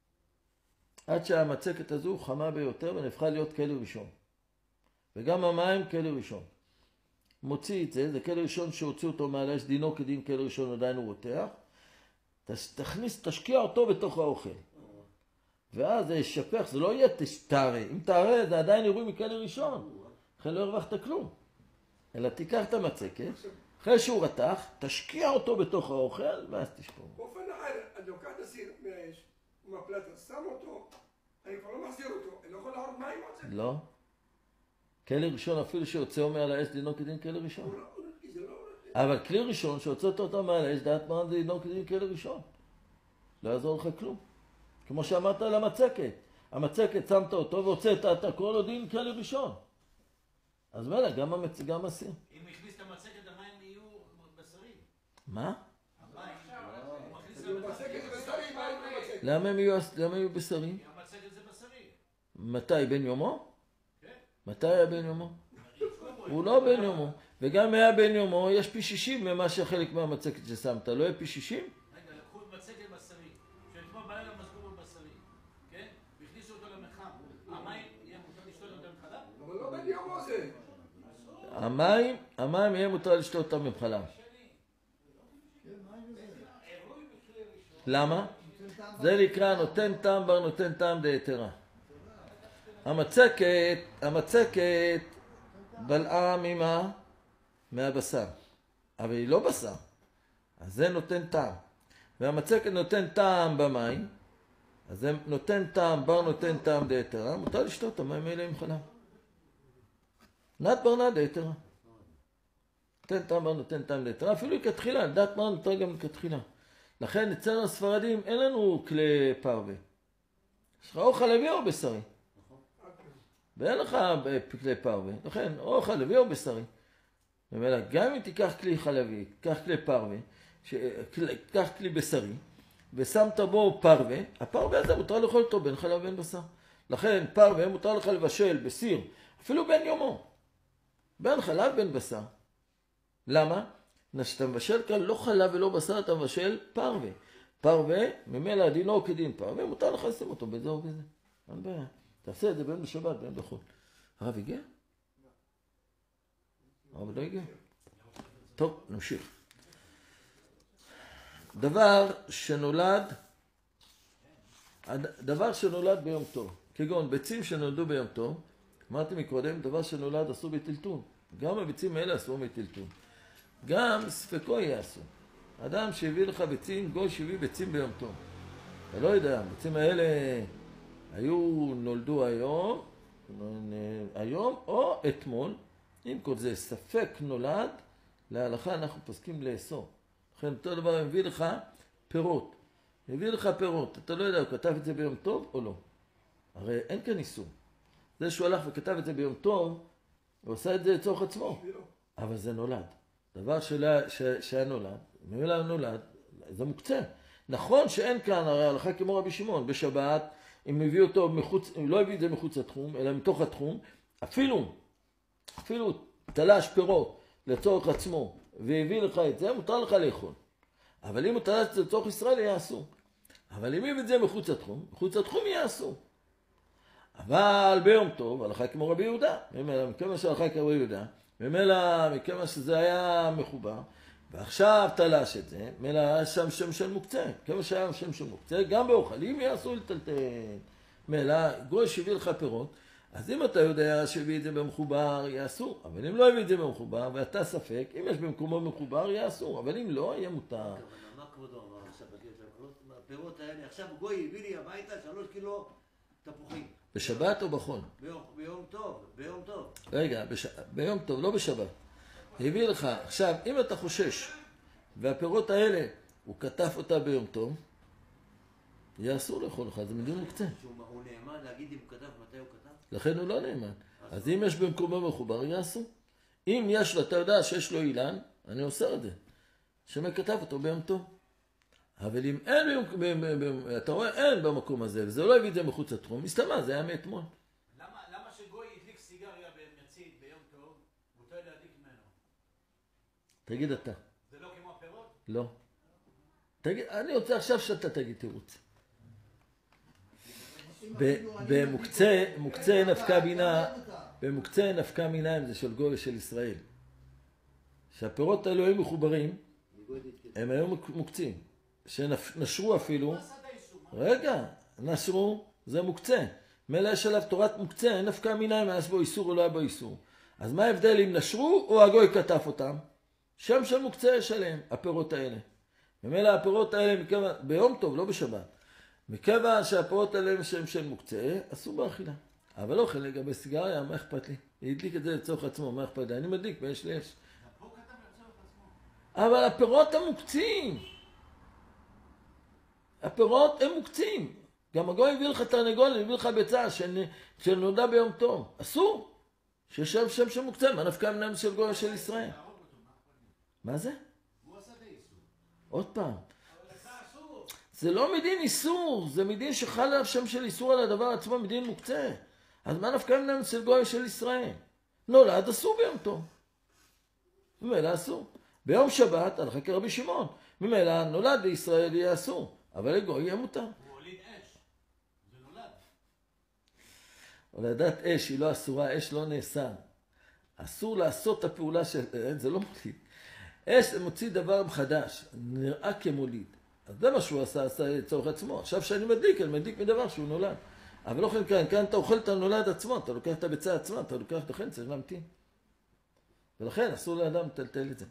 Speaker 1: עד שהמצקת הזו חמה ביותר ונהפכה להיות כלי ראשון. וגם המים כלי ראשון. מוציא את זה, זה כלי ראשון שהוציא אותו מעל האש, דינו כדין כלי ראשון עדיין הוא רותח. תכניס, תשקיע אותו בתוך האוכל. ואז זה ישפך, זה לא יהיה תערה. אם תערה זה עדיין אירוי מכלי ראשון. לכן לא הרווחת כלום. אלא תיקח את המצקת, אחרי שהוא רתח, תשקיע אותו בתוך האוכל, ואז תשפור.
Speaker 3: באופן אחר, אני לוקח את הסיר מהאש, ומהפלטה, שם אותו, אני כבר לא מחזיר אותו, אני לא יכול להרוג מים על זה.
Speaker 1: לא. כלי ראשון אפילו שיוצאו מעל האש דינו כדין כלי ראשון.
Speaker 3: הוא לא, זה לא...
Speaker 1: אבל כלי ראשון שהוצאת אותו מעל האש, דעת מרן זה דינו כדין כלי ראשון. לא יעזור לך כלום. כמו שאמרת על המצקת. המצקת שמת אותו והוצאת את הכל עוד דין כלי ראשון. אז מילא, גם המצ... גם הסיר.
Speaker 6: אם הכניס את המצקת, המים יהיו בשרים.
Speaker 1: מה?
Speaker 6: המים, הוא מכניס
Speaker 3: אני
Speaker 6: את
Speaker 3: מצקת
Speaker 6: המצקת.
Speaker 3: בשרי, מה עם המצקת?
Speaker 1: למה הם יהיו, למה הם יהיו בשרים?
Speaker 6: המצקת זה בשרי.
Speaker 1: מתי? בן יומו?
Speaker 6: כן.
Speaker 1: מתי היה בן יומו? הוא לא בן יומו. וגם היה בן יומו, יש פי שישים ממה שחלק מהמצקת ששמת. לא יהיה פי שישים?
Speaker 6: רגע, לקחו את מצקת בשרי. שאתמול בלילה מסגור בשרי. כן? והכניסו אותו למחם. המים, יהיה מותר לשתות אותם מחלב?
Speaker 3: אבל לא בן יומו זה.
Speaker 1: המים, המים יהיה מותר לשתות אותם מבחלם. למה? זה נקרא נותן טעם בר נותן טעם דהיתרה. המצקת, המצקת בלעה ממה? מהבשר. אבל היא לא בשר. אז זה נותן טעם. והמצקת נותן טעם במים, אז זה נותן טעם בר נותן טעם דהיתרה, מותר לשתות את המים האלה עם חלב. נת בר נת דהיתרה. נותן טעם בר נותן טעם דהיתרה, אפילו כתחילה, דת מרן נותר גם כתחילה. לכן אצלנו הספרדים אין לנו כלי פרווה. יש לך או חלבי או בשרי. ואין לך כלי פרווה. לכן או חלבי או בשרי. ומילא, גם אם תיקח כלי חלבי, תיקח כלי פרווה, קח כלי בשרי, ושמת בו פרווה, הפרווה הזה מותר לאכול אותו בין חלב ובין בשר. לכן פרווה מותר לך לבשל בסיר, אפילו בין יומו, בין חלב ובין בשר. למה? כשאתה מבשל כאן לא חלב ולא בשר, אתה מבשל פרווה. פרווה, ממילא דינו כדין פרווה, מותר לך לשים אותו בזה או בזה. אין בעיה. תעשה את זה בין בשבת, בין בחול. הרב הגיע? הרב לא הגיע? טוב, נמשיך. דבר שנולד, דבר שנולד ביום טוב, כגון ביצים שנולדו ביום טוב, אמרתי מקודם, דבר שנולד אסור בטלטול. גם הביצים האלה אסור בטלטול. גם ספקו יעשו. אדם שהביא לך ביצים, גוי שהביא ביצים ביום טוב. אתה לא יודע, הביצים האלה היו, נולדו היום, היום או אתמול. אם כל זה ספק נולד, להלכה אנחנו פוסקים לאסור. לכן אותו דבר מביא לך פירות. מביא לך פירות. אתה לא יודע, הוא כתב את זה ביום טוב או לא. הרי אין כאן איסור. זה שהוא הלך וכתב את זה ביום טוב, הוא עושה את זה לצורך עצמו. אבל זה נולד. דבר שלה, ש, שהיה נולד, ממילא נולד, זה מוקצה. נכון שאין כאן, הרי הלכה כמו רבי שמעון, בשבת, אם מביא אותו מחוץ, אם לא הביא את זה מחוץ לתחום, אלא מתוך התחום, אפילו, אפילו תלש פירות לצורך עצמו, והביא לך את זה, מותר לך לאכול. אבל אם הוא תלש את זה לצורך ישראל, יהיה אסור. אבל אם הביא את זה מחוץ לתחום, מחוץ לתחום יהיה אסור. אבל ביום טוב, הלכה כמו רבי יהודה, מכמה שהלכה כמו רבי יהודה, ממילא, מכמה שזה היה מחובר, ועכשיו תלש את זה, ממילא היה שם שם של מוקצה, כמה שהיה שם של מוקצה, גם באוכלים יעשו לטלטל. ממילא, גוי שהביא לך פירות, אז אם אתה יודע שהביא את זה במחובר, יעשו, אבל אם לא הביא את זה במחובר, ואתה ספק, אם יש במקומו מחובר, יעשו, אבל אם לא, יהיה מותר.
Speaker 5: מה כבודו אמר עכשיו? הפירות האלה, עכשיו גוי הביא לי הביתה שלוש קילו תפוחים.
Speaker 1: בשבת או בחול?
Speaker 5: ביום, ביום טוב, ביום טוב.
Speaker 1: רגע, בש... ביום טוב, לא בשבת. הביא לך, עכשיו, אם אתה חושש, והפירות האלה, הוא כתב אותה ביום טוב, יהיה אסור לאכול לך, זה מדין מוקצה.
Speaker 5: הוא נאמן להגיד אם הוא כתב, מתי הוא כתב?
Speaker 1: לכן הוא לא נאמן. אז אם יש במקומו מחובר, יהיה אסור. אם יש לו, אתה יודע שיש לו אילן, אני אוסר את זה. שמא כתב אותו ביום טוב. אבל אם אין, אתה רואה, אין במקום הזה, וזה לא הביא את זה מחוץ לתחום, מסתמה, זה היה מאתמול.
Speaker 6: למה, למה שגוי ידליק סיגריה במצית ביום טוב, מותר להדליק ממנו?
Speaker 1: תגיד אתה.
Speaker 6: זה לא כמו הפירות?
Speaker 1: לא. תגיד, אני רוצה עכשיו שאתה תגיד תירוץ. במוקצה, מוקצה נפקה בינה, במוקצה נפקה מינה אם זה של גוי ושל ישראל. שהפירות האלו היו מחוברים, הם היו מוקצים. שנשרו אפילו, רגע, נשרו, זה מוקצה. מלא יש עליו תורת מוקצה, אין נפקה מינה אם היה בו איסור או לא היה בו איסור. אז מה ההבדל אם נשרו או הגוי כתב אותם? שם של מוקצה יש עליהם, הפירות האלה. ומלא הפירות האלה, מכיוון, ביום טוב, לא בשבת. מכיוון שהפירות האלה הם שם של מוקצה, אסור באכילה. אבל לא חלק לגבי סיגריה, מה אכפת לי? ידליק את זה לצורך עצמו, מה אכפת לי? אני מדליק, ויש לי יש. אבל הפירות המוקצים, הפירות הם מוקצים. גם הגוי הביא לך תרנגול, הביא לך ביצה שנולדה ביום טוב. אסור. שישב שם שמוקצה, מה נפקא מינם של גוי של ישראל? מה זה? עוד פעם. זה לא מדין איסור, זה מדין שחל עליו שם של איסור על הדבר עצמו, מדין מוקצה. אז מה נפקא מינם של גוי של ישראל? נולד אסור ביום טוב. ממילא אסור. ביום שבת, הלכה כרבי שמעון. ממילא נולד בישראל יהיה אסור. אבל לגוי יהיה מותר.
Speaker 6: הוא הוליד אש. זה נולד.
Speaker 1: הולדת אש היא לא אסורה, אש לא נאסר. אסור לעשות את הפעולה של... זה לא מוליד. אש זה מוציא דבר חדש, נראה כמוליד. אז זה מה שהוא עשה, עשה לצורך עצמו. עכשיו שאני מדליק, אני מדליק מדבר שהוא נולד. אבל לא כאן, כאן אתה אוכל את הנולד עצמו, אתה לוקח את הביצה עצמה, אתה לוקח את החן, צריך להמתין. ולכן אסור לאדם לטלטל את זה.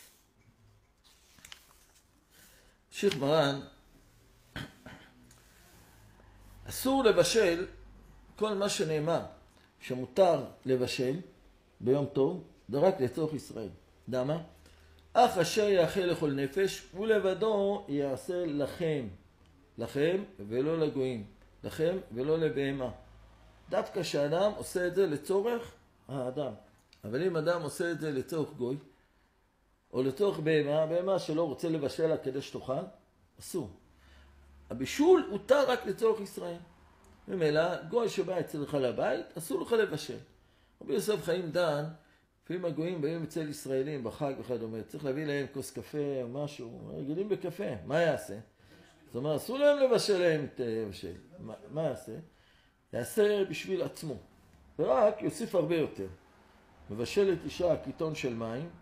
Speaker 1: שייך מרן, אסור לבשל כל מה שנאמר שמותר לבשל ביום טוב, זה רק לצורך ישראל. למה? אך אשר יאכל לכל נפש ולבדו יעשה לכם, לכם ולא לגויים, לכם ולא לבהמה. דווקא שאדם עושה את זה לצורך האדם. אבל אם אדם עושה את זה לצורך גוי, או לצורך בהמה, בהמה שלא רוצה לבשל לה כדי שתאכל, אסור. הבישול הותר רק לצורך ישראל. ממילא, גוי שבא אצלך לבית, אסור לך לבשל. רבי יוסף חיים דן, לפעמים הגויים באים אצל ישראלים בחג וכדומה, צריך להביא להם כוס קפה או משהו, רגילים בקפה, מה יעשה? זאת אומרת, אסור להם לבשל להם את הבשל. מה, מה יעשה? יעשה בשביל עצמו, ורק יוסיף הרבה יותר. מבשלת אישה קיטון של מים,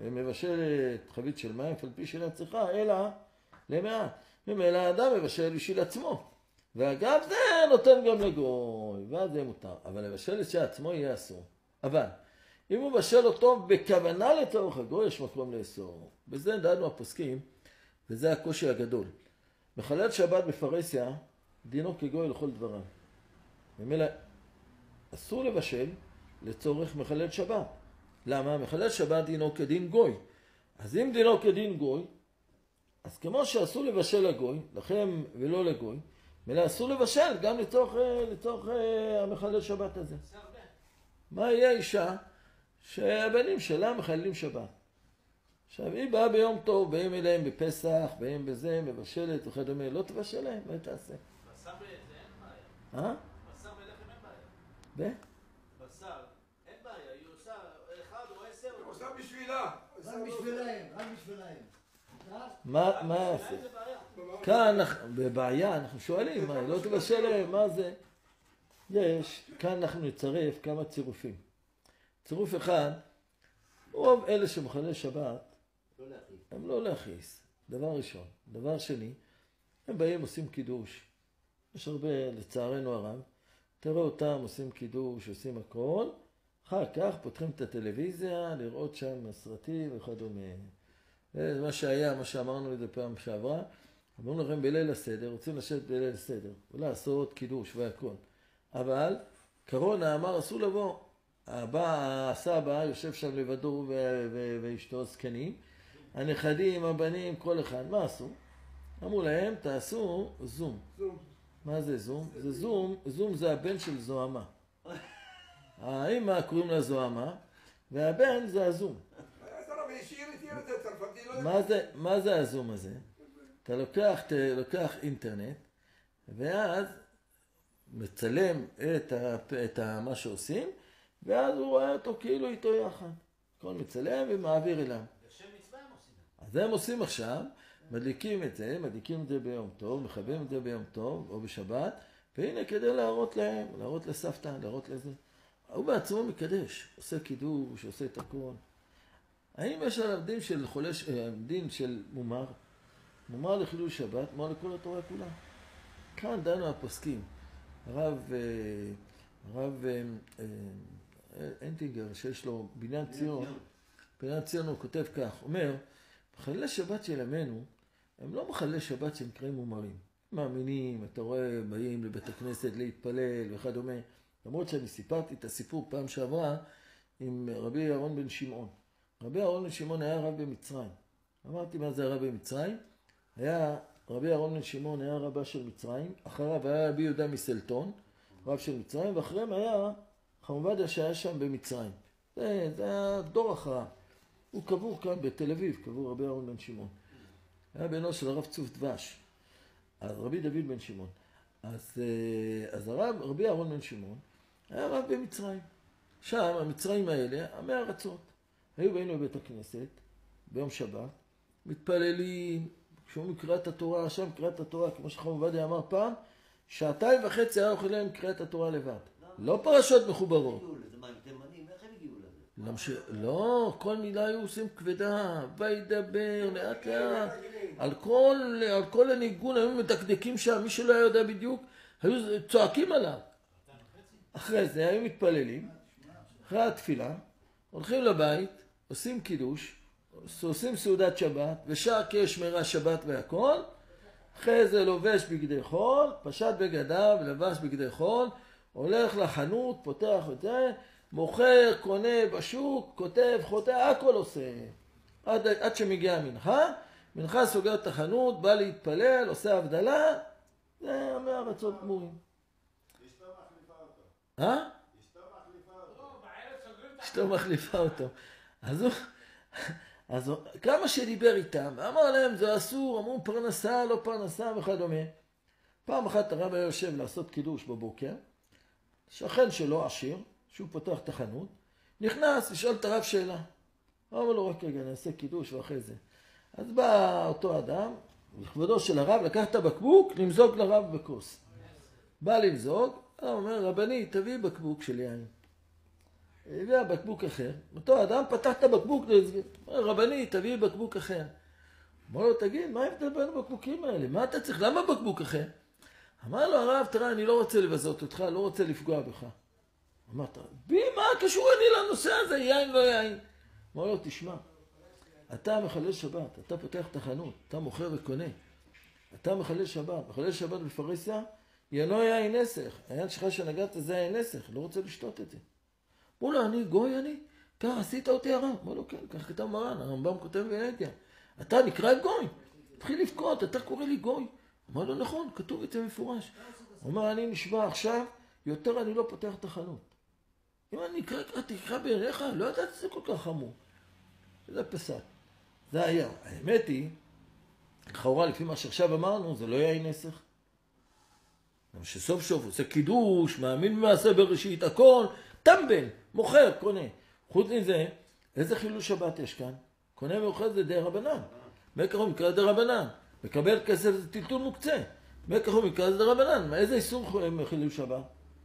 Speaker 1: ומבשלת חבית של מים, על פי שאלה צריכה, אלא למעט. ממילא האדם מבשל בשביל עצמו. ואגב זה נותן גם לגוי, ואז זה מותר. אבל לבשל את שעצמו יהיה אסור. אבל אם הוא מבשל אותו בכוונה לצורך הגוי, יש מקום לאסור. בזה דנו הפוסקים, וזה הקושי הגדול. מחלל שבת בפרהסיה, דינו כגוי לכל דבריו. ממילא אסור לבשל לצורך מחלל שבת. למה? מחלל שבת דינו כדין גוי. אז אם דינו כדין גוי, אז כמו שאסור לבשל לגוי, לכם ולא לגוי, מילא אסור לבשל גם לצורך, לצורך המחלל שבת הזה. מה יהיה אישה שהבנים שלה מחללים שבת? עכשיו היא באה ביום טוב, באים אליהם בפסח, באים בזה, מבשלת וכדומה, לא תבשל להם, מה תעשה?
Speaker 6: בשר בזה אין בעיה.
Speaker 1: אה?
Speaker 6: בשר בלחם אין בעיה.
Speaker 1: ב?
Speaker 6: בשר, אין בעיה, היא עושה אחד או עשר.
Speaker 3: היא עושה בשבילה.
Speaker 4: רק בשבילהם, רק בשבילהם.
Speaker 1: מה, מה יעשה? כאן, בבעיה, אנחנו שואלים, מה, לא תבשל להם, מה זה? יש, כאן אנחנו נצרף כמה צירופים. צירוף אחד, רוב אלה שמחלל שבת, הם לא להכעיס, דבר ראשון. דבר שני, הם באים עושים קידוש. יש הרבה, לצערנו הרב, תראו אותם עושים קידוש, עושים הכל, אחר כך פותחים את הטלוויזיה, לראות שם סרטים וכדומה. זה מה שהיה, מה שאמרנו את זה פעם שעברה, אמרנו לכם בליל הסדר, רוצים לשבת בליל הסדר, ולעשות קידוש והכל. אבל קורונה אמר אסור לבוא, הבא, הסבא יושב שם לבדו ואשתו זקנים, הנכדים, הבנים, כל אחד, מה עשו? אמרו להם, תעשו זום.
Speaker 3: זום.
Speaker 1: מה זה זום? זה זום, זום זה הבן של זוהמה. האמא קוראים לה זוהמה, והבן זה הזום.
Speaker 3: אז הרב השאיר איתי את הצרפתי, לא
Speaker 1: מה זה, מה זה הזום הזה? אתה לוקח, אתה לוקח אינטרנט, ואז מצלם את, ה, את ה, מה שעושים, ואז הוא רואה אותו כאילו איתו יחד. הכל מצלם ומעביר אליו.
Speaker 6: בשם מצווה הם עושים.
Speaker 1: אז הם עושים עכשיו, מדליקים את זה, מדליקים את זה ביום טוב, מכבים את זה ביום טוב או בשבת, והנה כדי להראות להם, להראות לסבתא, להראות לזה. הוא בעצמו מקדש, עושה קידוש, עושה את הכל. האם יש עליו דין של חולש, דין של מומר? מומר לחילול שבת, מומר לכל התורה כולה. כאן דנו הפוסקים. הרב, הרב אנטינגר, שיש לו בניין ציון, בניין ציון הוא כותב כך, אומר, מחללי שבת של ימינו, הם לא מחללי שבת שנקראים מומרים. מאמינים, אתה רואה, באים לבית הכנסת להתפלל וכדומה. למרות שאני סיפרתי את הסיפור פעם שעברה עם רבי אהרון בן שמעון. רבי אהרון בן שמעון היה רב במצרים. אמרתי מה זה הרב במצרים? היה, רבי אהרון בן שמעון היה רבה של מצרים, אחריו היה רבי יהודה מסלטון, רב של מצרים, ואחריהם היה חמובדיה שהיה שם במצרים. זה, זה היה דור אחריו. הוא קבור כאן בתל אביב, קבור רבי אהרון בן שמעון. היה בנו של הרב צוף דבש, אז רבי דוד בן שמעון. אז, אז הרב, רבי אהרון בן שמעון היה רב במצרים. שם, המצרים האלה, עמי ארצות. היו באים לבית הכנסת, ביום שבת, מתפללים, כשהוא מקרא את התורה, שם מקרא את התורה, כמו שחם עובדיה אמר פעם, שעתיים וחצי היה אוכל להם קרא את התורה לבד. לא פרשות מחוברות.
Speaker 5: זה מה, הם תימנים, איך הם הגיעו לזה?
Speaker 1: למש... לא, כל מילה היו עושים כבדה, וידבר, לאט לאט. על כל, על כל הניגון היו מדקדקים שם, מי שלא היה יודע בדיוק, היו צועקים עליו. אחרי זה היו מתפללים, אחרי התפילה, הולכים לבית, עושים קידוש, עושים סעודת שבת, ושעה כשמרה שבת והכל, אחרי זה לובש בגדי חול, פשט בגדיו, לבש בגדי חול, הולך לחנות, פותח את זה, מוכר, קונה בשוק, כותב, חוטא, הכל עושה. עד, עד שמגיע המנחה, מנחה סוגר את החנות, בא להתפלל, עושה הבדלה, זה עמי ארצות גמורים.
Speaker 7: אשתו מחליפה אותו.
Speaker 1: אה?
Speaker 7: אשתו מחליפה אותו.
Speaker 2: לא, בערב סוגרים את
Speaker 1: אשתו מחליפה אותו. אז הוא, אז כמה שדיבר איתם, אמר להם זה אסור, אמרו פרנסה, לא פרנסה וכדומה. פעם אחת הרב היה יושב לעשות קידוש בבוקר, שכן שלו עשיר, שהוא פותח את החנות, נכנס לשאול את הרב שאלה. אמר לו רק רגע, נעשה קידוש ואחרי זה. אז בא אותו אדם, לכבודו של הרב, לקח את הבקבוק, למזוג לרב בכוס. בא למזוג, הוא אומר, רבני, תביא בקבוק של יין. הביא בקבוק אחר. אותו אדם פתח את הבקבוק, אומר, רבני, תביא בקבוק אחר. אמר לו, תגיד, מה ההבדל בין הבקבוקים האלה? מה אתה צריך? למה בקבוק אחר? אמר לו, הרב, תראה, אני לא רוצה לבזות אותך, לא רוצה לפגוע בך. אמרת, בי, מה קשור אני לנושא הזה, יין לא יין? אמר לו, תשמע, אתה מחלל שבת, אתה פותח את החנות, אתה מוכר וקונה. אתה מחלל שבת, מחלל שבת בפרהסיה, ינו יין נסך. היין שלך שנגעת זה יין נסך, לא רוצה לשתות את זה. אמרו לו, אני גוי אני? כך עשית אותי הרב. אמרו לו, כן, כך כתב מרן, הרמב"ם כותב בנגיה. אתה נקרא גוי, תתחיל לבכות, אתה קורא לי גוי. אמר לו, נכון, כתוב את זה מפורש. הוא אומר, אני נשבע עכשיו, יותר אני לא פותח את החנות. אם אני אקרא, תקרא בעיניך, לא יודעת שזה כל כך חמור. זה פסק. זה היה. האמת היא, לכאורה, לפי מה שעכשיו אמרנו, זה לא יין נסך. גם שסוף סוף עושה קידוש, מאמין במעשה בראשית, הכל, טמבל, מוכר, קונה. חוץ מזה, איזה חילול שבת יש כאן? קונה ומוכר זה די רבנן. מקח ומקרא זה רבנן. מקבל כסף זה טלטול מוקצה. מקח ומקרא זה רבנן. איזה איסור חילול שבת?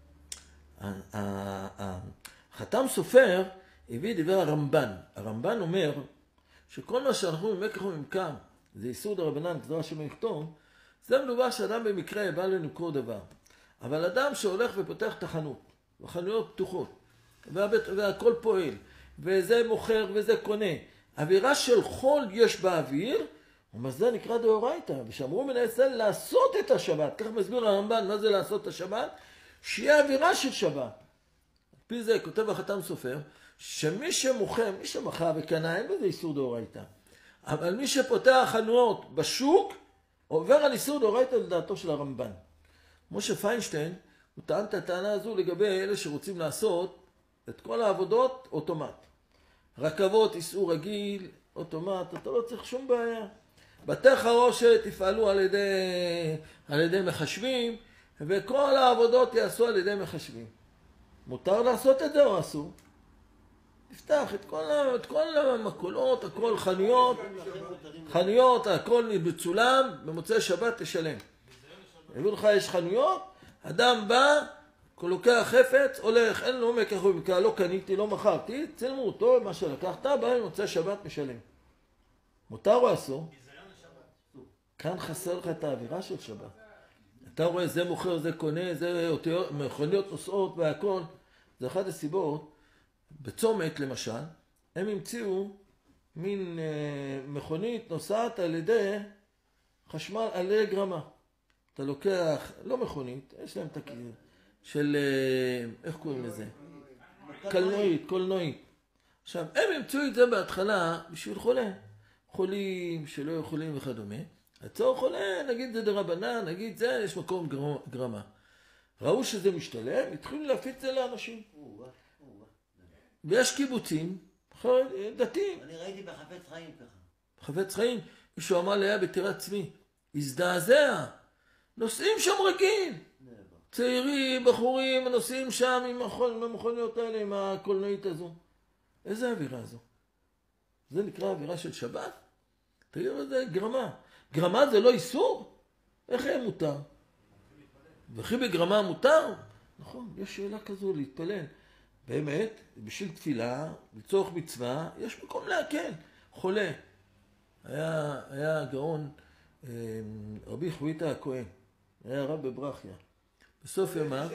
Speaker 1: החתם סופר הביא דבר הרמב"ן. הרמב"ן אומר שכל מה שאנחנו ממקח ומקרא זה איסור דרבנן, כדבר שמכתוב, זה מדובר שאדם במקרה בא למכור דבר. אבל אדם שהולך ופותח את החנות, החנויות פתוחות, והבית, והכל פועל, וזה מוכר וזה קונה, אווירה של חול יש באוויר, וזה נקרא דאורייתא, ושאמרו מן הישראל לעשות את השבת. כך מסביר הרמב"ן מה זה לעשות את השבת, שיהיה אווירה של שבת. על פי זה כותב החתם סופר, שמי שמוכר, מי שמכר וקנה, אין בזה איסור דאורייתא. אבל מי שפותח חנויות בשוק, עובר על איסור דאורייתא לדעתו של הרמב"ן. משה פיינשטיין, הוא טען את הטענה הזו לגבי אלה שרוצים לעשות את כל העבודות אוטומט. רכבות, איסור רגיל, אוטומט, אתה לא צריך שום בעיה. בתי חרושת יפעלו על ידי, על ידי מחשבים, וכל העבודות יעשו על ידי מחשבים. מותר לעשות את זה או אסור? תפתח את כל, את כל המקולות, הכל חנויות, חנויות, הכל בצולם, במוצאי שבת תשלם. הביאו לך, יש חנויות, אדם בא, לוקח חפץ, הולך, אין לו מקח ומקרא, לא קניתי, לא מכרתי, צלמו אותו, מה שלקחת, בא במוצאי שבת משלם. מותר או אסור? כאן חסר לך את האווירה של שבת. אתה רואה, זה מוכר, זה קונה, זה מכוניות נוסעות והכל. זה אחת הסיבות. בצומת למשל, הם המציאו מין אה, מכונית נוסעת על ידי חשמל, על ידי גרמה. אתה לוקח, לא מכונית, יש להם את הכיר, של, אה, איך קוראים לזה? קלנועית, קולנועית. עכשיו, הם המציאו את זה בהתחלה בשביל חולה. חולים שלא יכולים וכדומה. הצור חולה, נגיד זה דרבנן, נגיד זה, יש מקום גרמה. ראו שזה משתלם, התחילו להפיץ את זה לאנשים. ויש קיבוצים, דתיים.
Speaker 5: אני ראיתי בחפץ חיים ככה.
Speaker 1: בחפץ חיים, מישהו אמר לי היה בטירת צמי. הזדעזע. נוסעים שם רגיל. צעירים, בחורים, נוסעים שם עם המכוניות האלה, עם הקולנועית הזו. איזה אווירה זו? זה נקרא אווירה של שבת? תראו את זה, גרמה. גרמה זה לא איסור? איך היה מותר? וכי בגרמה מותר? נכון, יש שאלה כזו להתפלל. באמת, בשביל תפילה, לצורך מצווה, יש מקום להקל. חולה. היה, היה גאון רבי חוויטה הכהן. היה רב בברכיה. בסוף ימיו,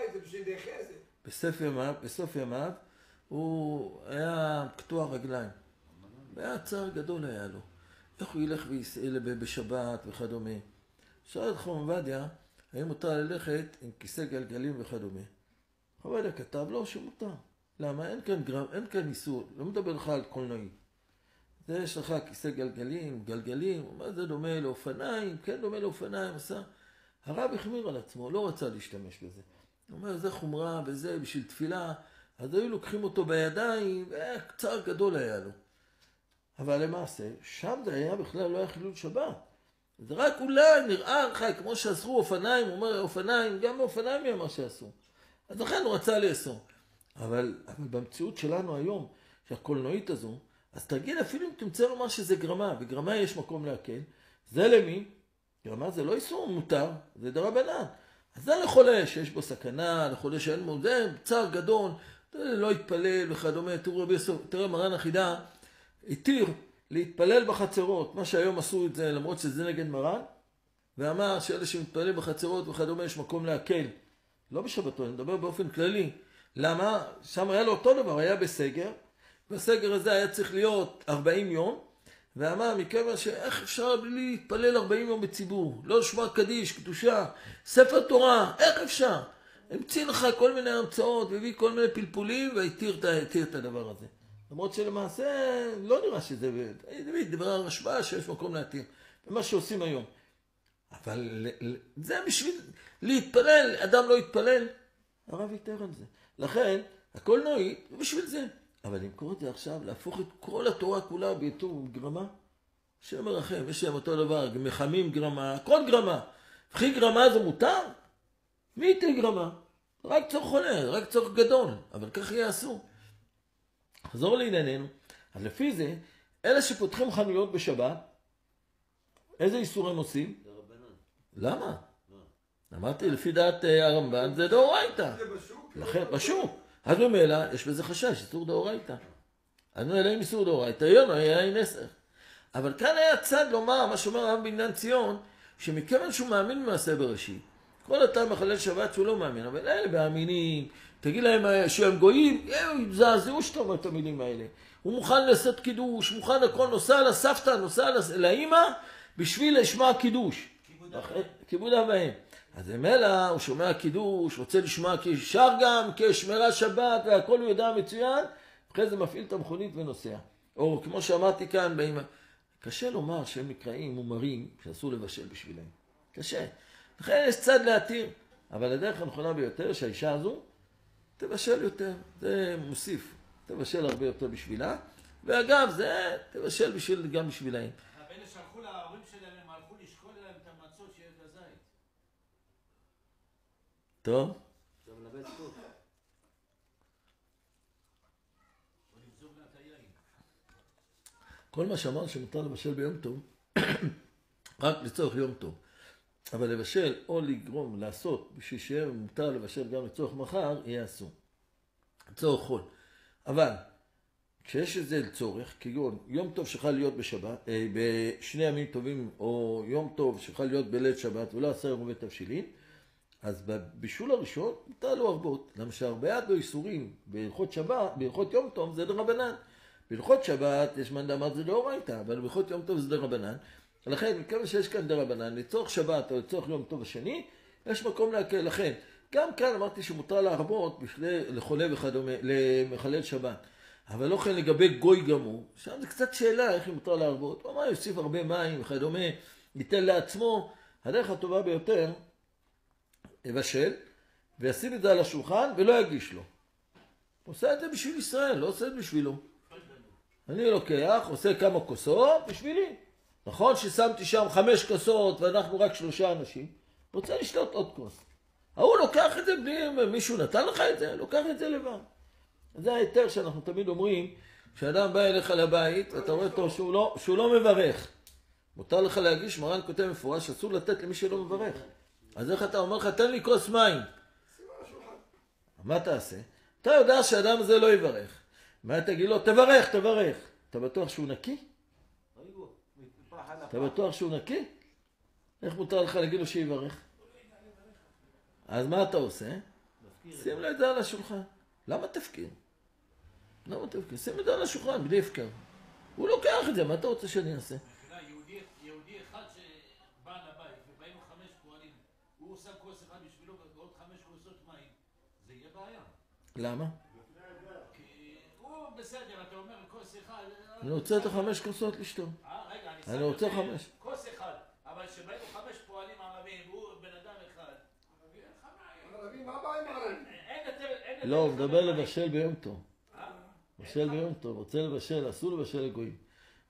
Speaker 1: בסוף ימיו, בסוף ימיו, הוא היה קטוע רגליים. והיה צער גדול היה לו. איך הוא ילך ויסעל בשבת וכדומה. שאל את חכם עובדיה, האם מותר ללכת עם כיסא גלגלים וכדומה. חכם עובדיה כתב לו שמותר. למה? אין כאן, גרם, אין כאן איסור. לא מדבר לך על קולנועי. זה יש לך כיסא גלגלים, גלגלים, מה זה דומה לאופניים? כן דומה לאופניים, עשה. הרב החמיר על עצמו, לא רצה להשתמש בזה. הוא אומר, זה חומרה וזה בשביל תפילה. אז היו לוקחים אותו בידיים, והיה קצר גדול היה לו. אבל למעשה, שם זה היה בכלל לא היה חילול שבת. זה רק אולי נראה לך, כמו שאסרו אופניים, הוא אומר אופניים, גם באופניים היא אמר שאסרו. אז לכן הוא רצה לאסור. אבל, אבל במציאות שלנו היום, שהקולנועית הזו, אז תגיד אפילו אם תמצא לומר שזה גרמה, בגרמה יש מקום להקל, זה למי? גרמה זה לא איסור מותר, זה דרבנן. אז זה לחולה שיש בו סכנה, לחולה שאין בו, זה צער גדול, לא יתפלל וכדומה. תראו רבי יוסף, תראה מרן החידה, התיר להתפלל בחצרות, מה שהיום עשו את זה למרות שזה נגד מרן, ואמר שאלה שמתפללים בחצרות וכדומה יש מקום להקל. לא בשבתו, אני מדבר באופן כללי. למה? שם היה לו אותו דבר, היה בסגר, בסגר הזה היה צריך להיות ארבעים יום, ואמר מכיוון שאיך אפשר בלי להתפלל ארבעים יום בציבור, לא לשמוע קדיש, קדושה, ספר תורה, איך אפשר? המציא לך כל מיני המצאות, והביא כל מיני פלפולים, והתיר את הדבר הזה. למרות שלמעשה לא נראה שזה, דוד דבר הרשב"א שיש מקום להתיר, ומה שעושים היום. אבל זה בשביל להתפלל, אדם לא יתפלל, הרב יתר על זה. לכן, הכל נועי, בשביל זה. אבל למכור את זה עכשיו, להפוך את כל התורה כולה ביתור גרמה, השם מרחם, יש להם אותו דבר, מחמים גרמה, הכל גרמה. וכי גרמה זה מותר? מי ייתן גרמה? רק צורך חולה, רק צורך גדול, אבל כך יהיה אסור. חזור לענייננו, אז לפי זה, אלה שפותחים חנויות בשבת, איזה איסור הם עושים?
Speaker 5: זה רבנן.
Speaker 1: למה? אמרתי, לפי דעת הרמב"ן, זה דאורייתא.
Speaker 3: זה בשוק?
Speaker 1: לכן, בשוק. אז ממילא, יש בזה חשש, איסור דאורייתא. אז ממילא עם איסור דאורייתא, יונו היה עם נסך. אבל כאן היה צד לומר, מה שאומר הרב בעניין ציון, שמכיוון שהוא מאמין במעשה בראשית, כל אדם מחלל שבת שהוא לא מאמין, אבל אלה מאמינים, תגיד להם שהם גויים, זעזעו שאתה אומר את המילים האלה. הוא מוכן לעשות קידוש, מוכן הכל, נוסע לסבתא, נוסע לאמא, בשביל לשמוע קידוש. כיבוד אב ואם. אז ממילא הוא שומע קידוש, רוצה לשמוע כי שר גם, כשמירה שבת, והכל הוא יודע מצוין, אחרי זה מפעיל את המכונית ונוסע. או כמו שאמרתי כאן, באמא, קשה לומר שהם נקראים מומרים שאסור לבשל בשבילם. קשה. לכן יש צד להתיר, אבל הדרך הנכונה ביותר שהאישה הזו תבשל יותר, זה מוסיף, תבשל הרבה יותר בשבילה, ואגב זה תבשל בשביל, גם בשבילהם.
Speaker 6: הבאלה שלחו להורים שלהם, הם הלכו לשקול להם את המצות שיש לזית.
Speaker 1: טוב?
Speaker 5: אתה מלבד טוב.
Speaker 6: או לבזור לה את היין.
Speaker 1: כל מה שאמר שמותר לבשל ביום טוב, רק לצורך יום טוב. אבל לבשל או לגרום, לעשות, בשביל שיהיה מותר לבשל גם לצורך מחר, יהיה אסור. לצורך חול. אבל, כשיש איזה צורך, כגון יום טוב שיכול להיות בשבת, אה, בשני ימים טובים, או יום טוב שיכול להיות בליל שבת, ולא עשר יום תבשילין, אז בבישול הראשון מותר לו הרבות. למה שהרבה בו איסורים בהלכות שבת, בהלכות יום טוב זה דרבנן. בהלכות שבת יש מאן דאמר זה דאורייתא, אבל בהלכות יום טוב זה דרבנן. לכן, מכיוון שיש כאן דרבנן, לצורך שבת או לצורך יום טוב השני, יש מקום להקל. לכן, גם כאן אמרתי שמותר להרבות בשביל לחולה וכדומה, למחלל שבת. אבל לא כן לגבי גוי גמור, שם זה קצת שאלה איך מותר להרבות. הוא אמר, יוסיף הרבה מים וכדומה, ייתן לעצמו. הדרך הטובה ביותר, יבשל, וישים את זה על השולחן ולא יגיש לו. עושה את זה בשביל ישראל, לא עושה את זה בשבילו. אני לוקח, עושה כמה כוסות בשבילי. נכון ששמתי שם חמש כוסות ואנחנו רק שלושה אנשים, רוצה לשתות עוד כוס. ההוא לוקח את זה בלי, מישהו נתן לך את זה, לוקח את זה לבד. זה ההיתר שאנחנו תמיד אומרים, כשאדם בא אליך לבית, ואתה רואה אותו שהוא לא, שהוא לא מברך. מותר לך להגיש, מרן כותב מפורש, אסור לתת למי שלא מברך. אז איך אתה אומר לך, תן לי כוס מים. מה תעשה? אתה יודע שהאדם הזה לא יברך. מה תגיד לו? תברך, תברך. אתה בטוח שהוא נקי? אתה בטוח שהוא נקי? איך מותר לך להגיד לו שיברך? אז מה אתה עושה? שים לו את זה על השולחן. למה תפקיר? למה תפקיר? שים את זה על השולחן, בלי הפקר. הוא לוקח את זה, מה אתה רוצה שאני אעשה?
Speaker 6: יהודי אחד שבא לבית ובאים לו חמש פועלים, הוא עושה כוס אחד בשבילו ועוד חמש כוסות מים. זה יהיה בעיה.
Speaker 1: למה?
Speaker 6: כי הוא בסדר, אתה אומר כוס אחד...
Speaker 1: אני רוצה את החמש כוסות לשתות. אני רוצה חמש.
Speaker 6: כוס אחד, אבל שבאים לו חמש פועלים ערבים, והוא בן אדם אחד.
Speaker 3: ערבים, מה הבעיה עם ערבים?
Speaker 1: לא, הוא מדבר לבשל ביום טוב. לבשל ביום טוב, רוצה לבשל, אסור לבשל לגויים.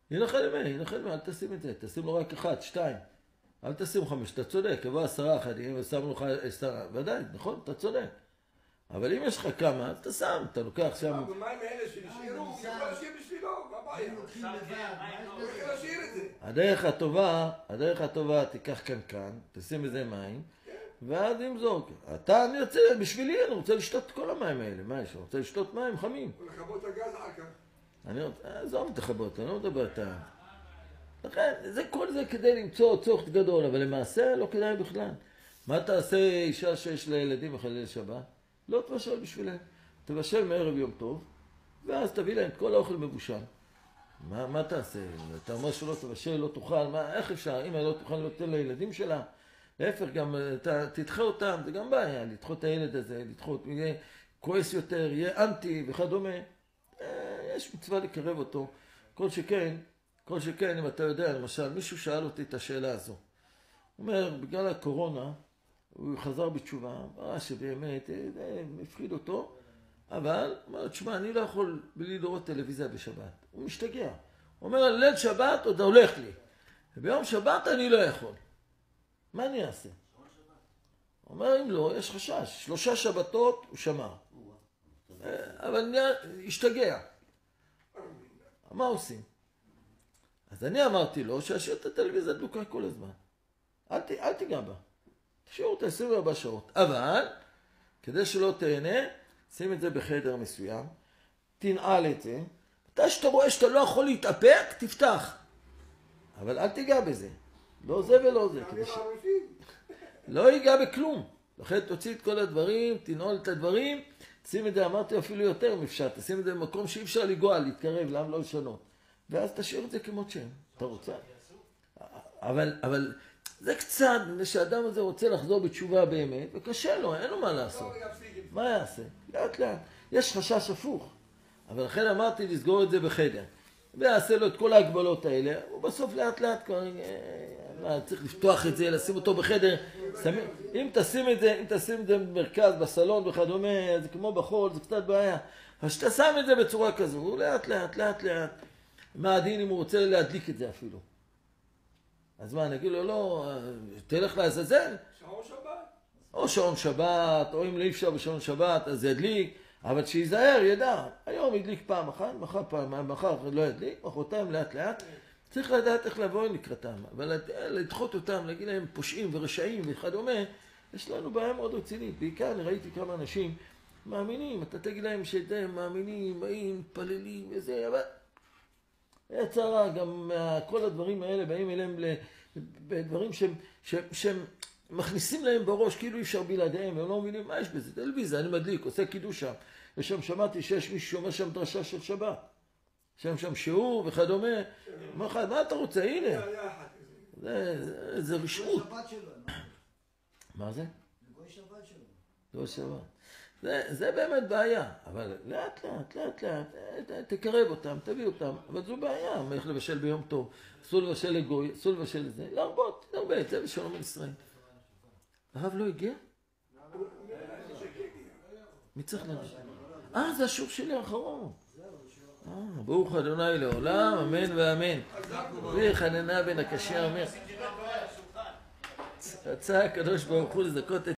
Speaker 1: ינחל ימי, ינחל ימי, אל תשים את זה, תשים לו רק אחד, שתיים. אל תשים חמש, אתה צודק, יבוא עשרה אחדים ושמנו לך עשרה, ודאי, נכון, אתה צודק. אבל אם יש לך כמה, אז אתה שם, אתה לוקח שם...
Speaker 3: במים האלה שנשארו, הוא יכול להשאיר בשבילו, מה הבעיה? הוא יכול להשאיר את זה.
Speaker 1: הדרך הטובה, הדרך הטובה, תיקח קנקן, תשים בזה מים, ואז עם זאת, אתה, אני רוצה, בשבילי אני רוצה לשתות את כל המים האלה, מה יש? אני רוצה לשתות מים חמים.
Speaker 3: ולכבות הגז אחר כך.
Speaker 1: אני רוצה, עזוב תכבות, אני לא מדבר את ה... לכן, זה, כל זה כדי למצוא צורך גדול, אבל למעשה לא כדאי בכלל. מה תעשה אישה שיש לה ילדים בחלל שבת? לא תבשל בשבילם. תבשל מערב יום טוב, ואז תביא להם את כל האוכל מבושל. מה, מה תעשה? אתה אומר שלא תבשל, לא תאכל, מה, איך אפשר? אם לא תאכל, לא תתן לילדים שלה. להפך, גם אתה, תדחה אותם, זה גם בעיה, לדחות את הילד הזה, לדחות, יהיה כועס יותר, יהיה אנטי וכדומה. יש מצווה לקרב אותו. כל שכן, כל שכן, אם אתה יודע, למשל, מישהו שאל אותי את השאלה הזו. הוא אומר, בגלל הקורונה, הוא חזר בתשובה, אמרה שבאמת, זה מפחיד אותו, אבל, הוא אומר, תשמע, אני לא יכול בלי לראות טלוויזיה בשבת. הוא משתגע. הוא אומר, ליל שבת עוד הולך לי. וביום שבת אני לא יכול. מה אני אעשה? הוא אומר, אם לא, יש חשש. שלושה שבתות הוא שמע. אבל השתגע. מה עושים? אז אני אמרתי לו שישאיר את הטלוויזיה דלוקה כל הזמן. אל, ת, אל תיגע בה. תשאיר אותה עשרים וארבע שעות. אבל, כדי שלא תהנה, שים את זה בחדר מסוים, תנעל את זה. אתה שאתה רואה שאתה לא יכול להתאפק, תפתח. אבל אל תיגע בזה. לא זה ולא זה. כדי ש... לא ייגע בכלום. לכן תוציא את כל הדברים, תנעול את הדברים, שים את זה, אמרתי אפילו יותר אם אפשר, תשים את זה במקום שאי אפשר לגוע, להתקרב, למה לא לשנות. ואז תשאיר את זה כמות שם. אתה רוצה? אבל, אבל זה קצת, כשאדם הזה רוצה לחזור בתשובה באמת, וקשה לו, אין לו מה לעשות. מה יעשה? לאט לאט. יש חשש הפוך. אבל לכן אמרתי לסגור את זה בחדר. ויעשה לו את כל ההגבלות האלה, ובסוף לאט לאט כבר, מה, צריך לפתוח את זה, לשים אותו בחדר. אם תשים את זה, אם תשים את זה במרכז, בסלון וכדומה, זה כמו בחול, זה קצת בעיה. אבל שאתה שם את זה בצורה כזו, הוא לאט לאט, לאט לאט. מה הדין אם הוא רוצה להדליק את זה אפילו? אז מה, נגיד לו, לא, תלך לעזאזל?
Speaker 3: שעון שבת.
Speaker 1: או שעון שבת, או אם לא אפשר בשעון שבת, אז ידליק. אבל שיזהר, ידע, היום ידליק פעם אחת, מחר פעם, מחר לא ידליק, מחרתיים לאט לאט. צריך לדעת איך לבוא לקראתם, אבל לדחות אותם, להגיד להם פושעים ורשעים וכדומה, יש לנו בעיה מאוד רצינית. בעיקר אני ראיתי כמה אנשים מאמינים, אתה תגיד להם שהם מאמינים, באים, פללים וזה, אבל היה צרה, גם כל הדברים האלה באים אליהם בדברים שהם, שהם, שהם מכניסים להם בראש, כאילו אי אפשר בלעדיהם, הם לא מבינים מה יש בזה, טלוויזיה, אני מדליק, עושה קידוש שם, ושם שמעתי שיש מישהו שאומר שם דרשה של שבת. שם שם שיעור וכדומה. מה אחד, מה אתה רוצה? הנה. זה רשעות. מה זה?
Speaker 4: גוי שבת שלו.
Speaker 1: גוי שבת. זה באמת בעיה. אבל לאט לאט, לאט לאט, תקרב אותם, תביא אותם. אבל זו בעיה. איך לבשל ביום טוב. אסור לבשל לגוי, אסור לבשל לזה. להרבות, להרבה את זה ושלום על ישראל. הרב לא הגיע? מי צריך להגיד? אה, זה השוק שלי האחרון. ברוך אדוני לעולם, אמן ואמן. ויחננה בן הקשה אומר. רצה הקדוש ברוך הוא לזכות את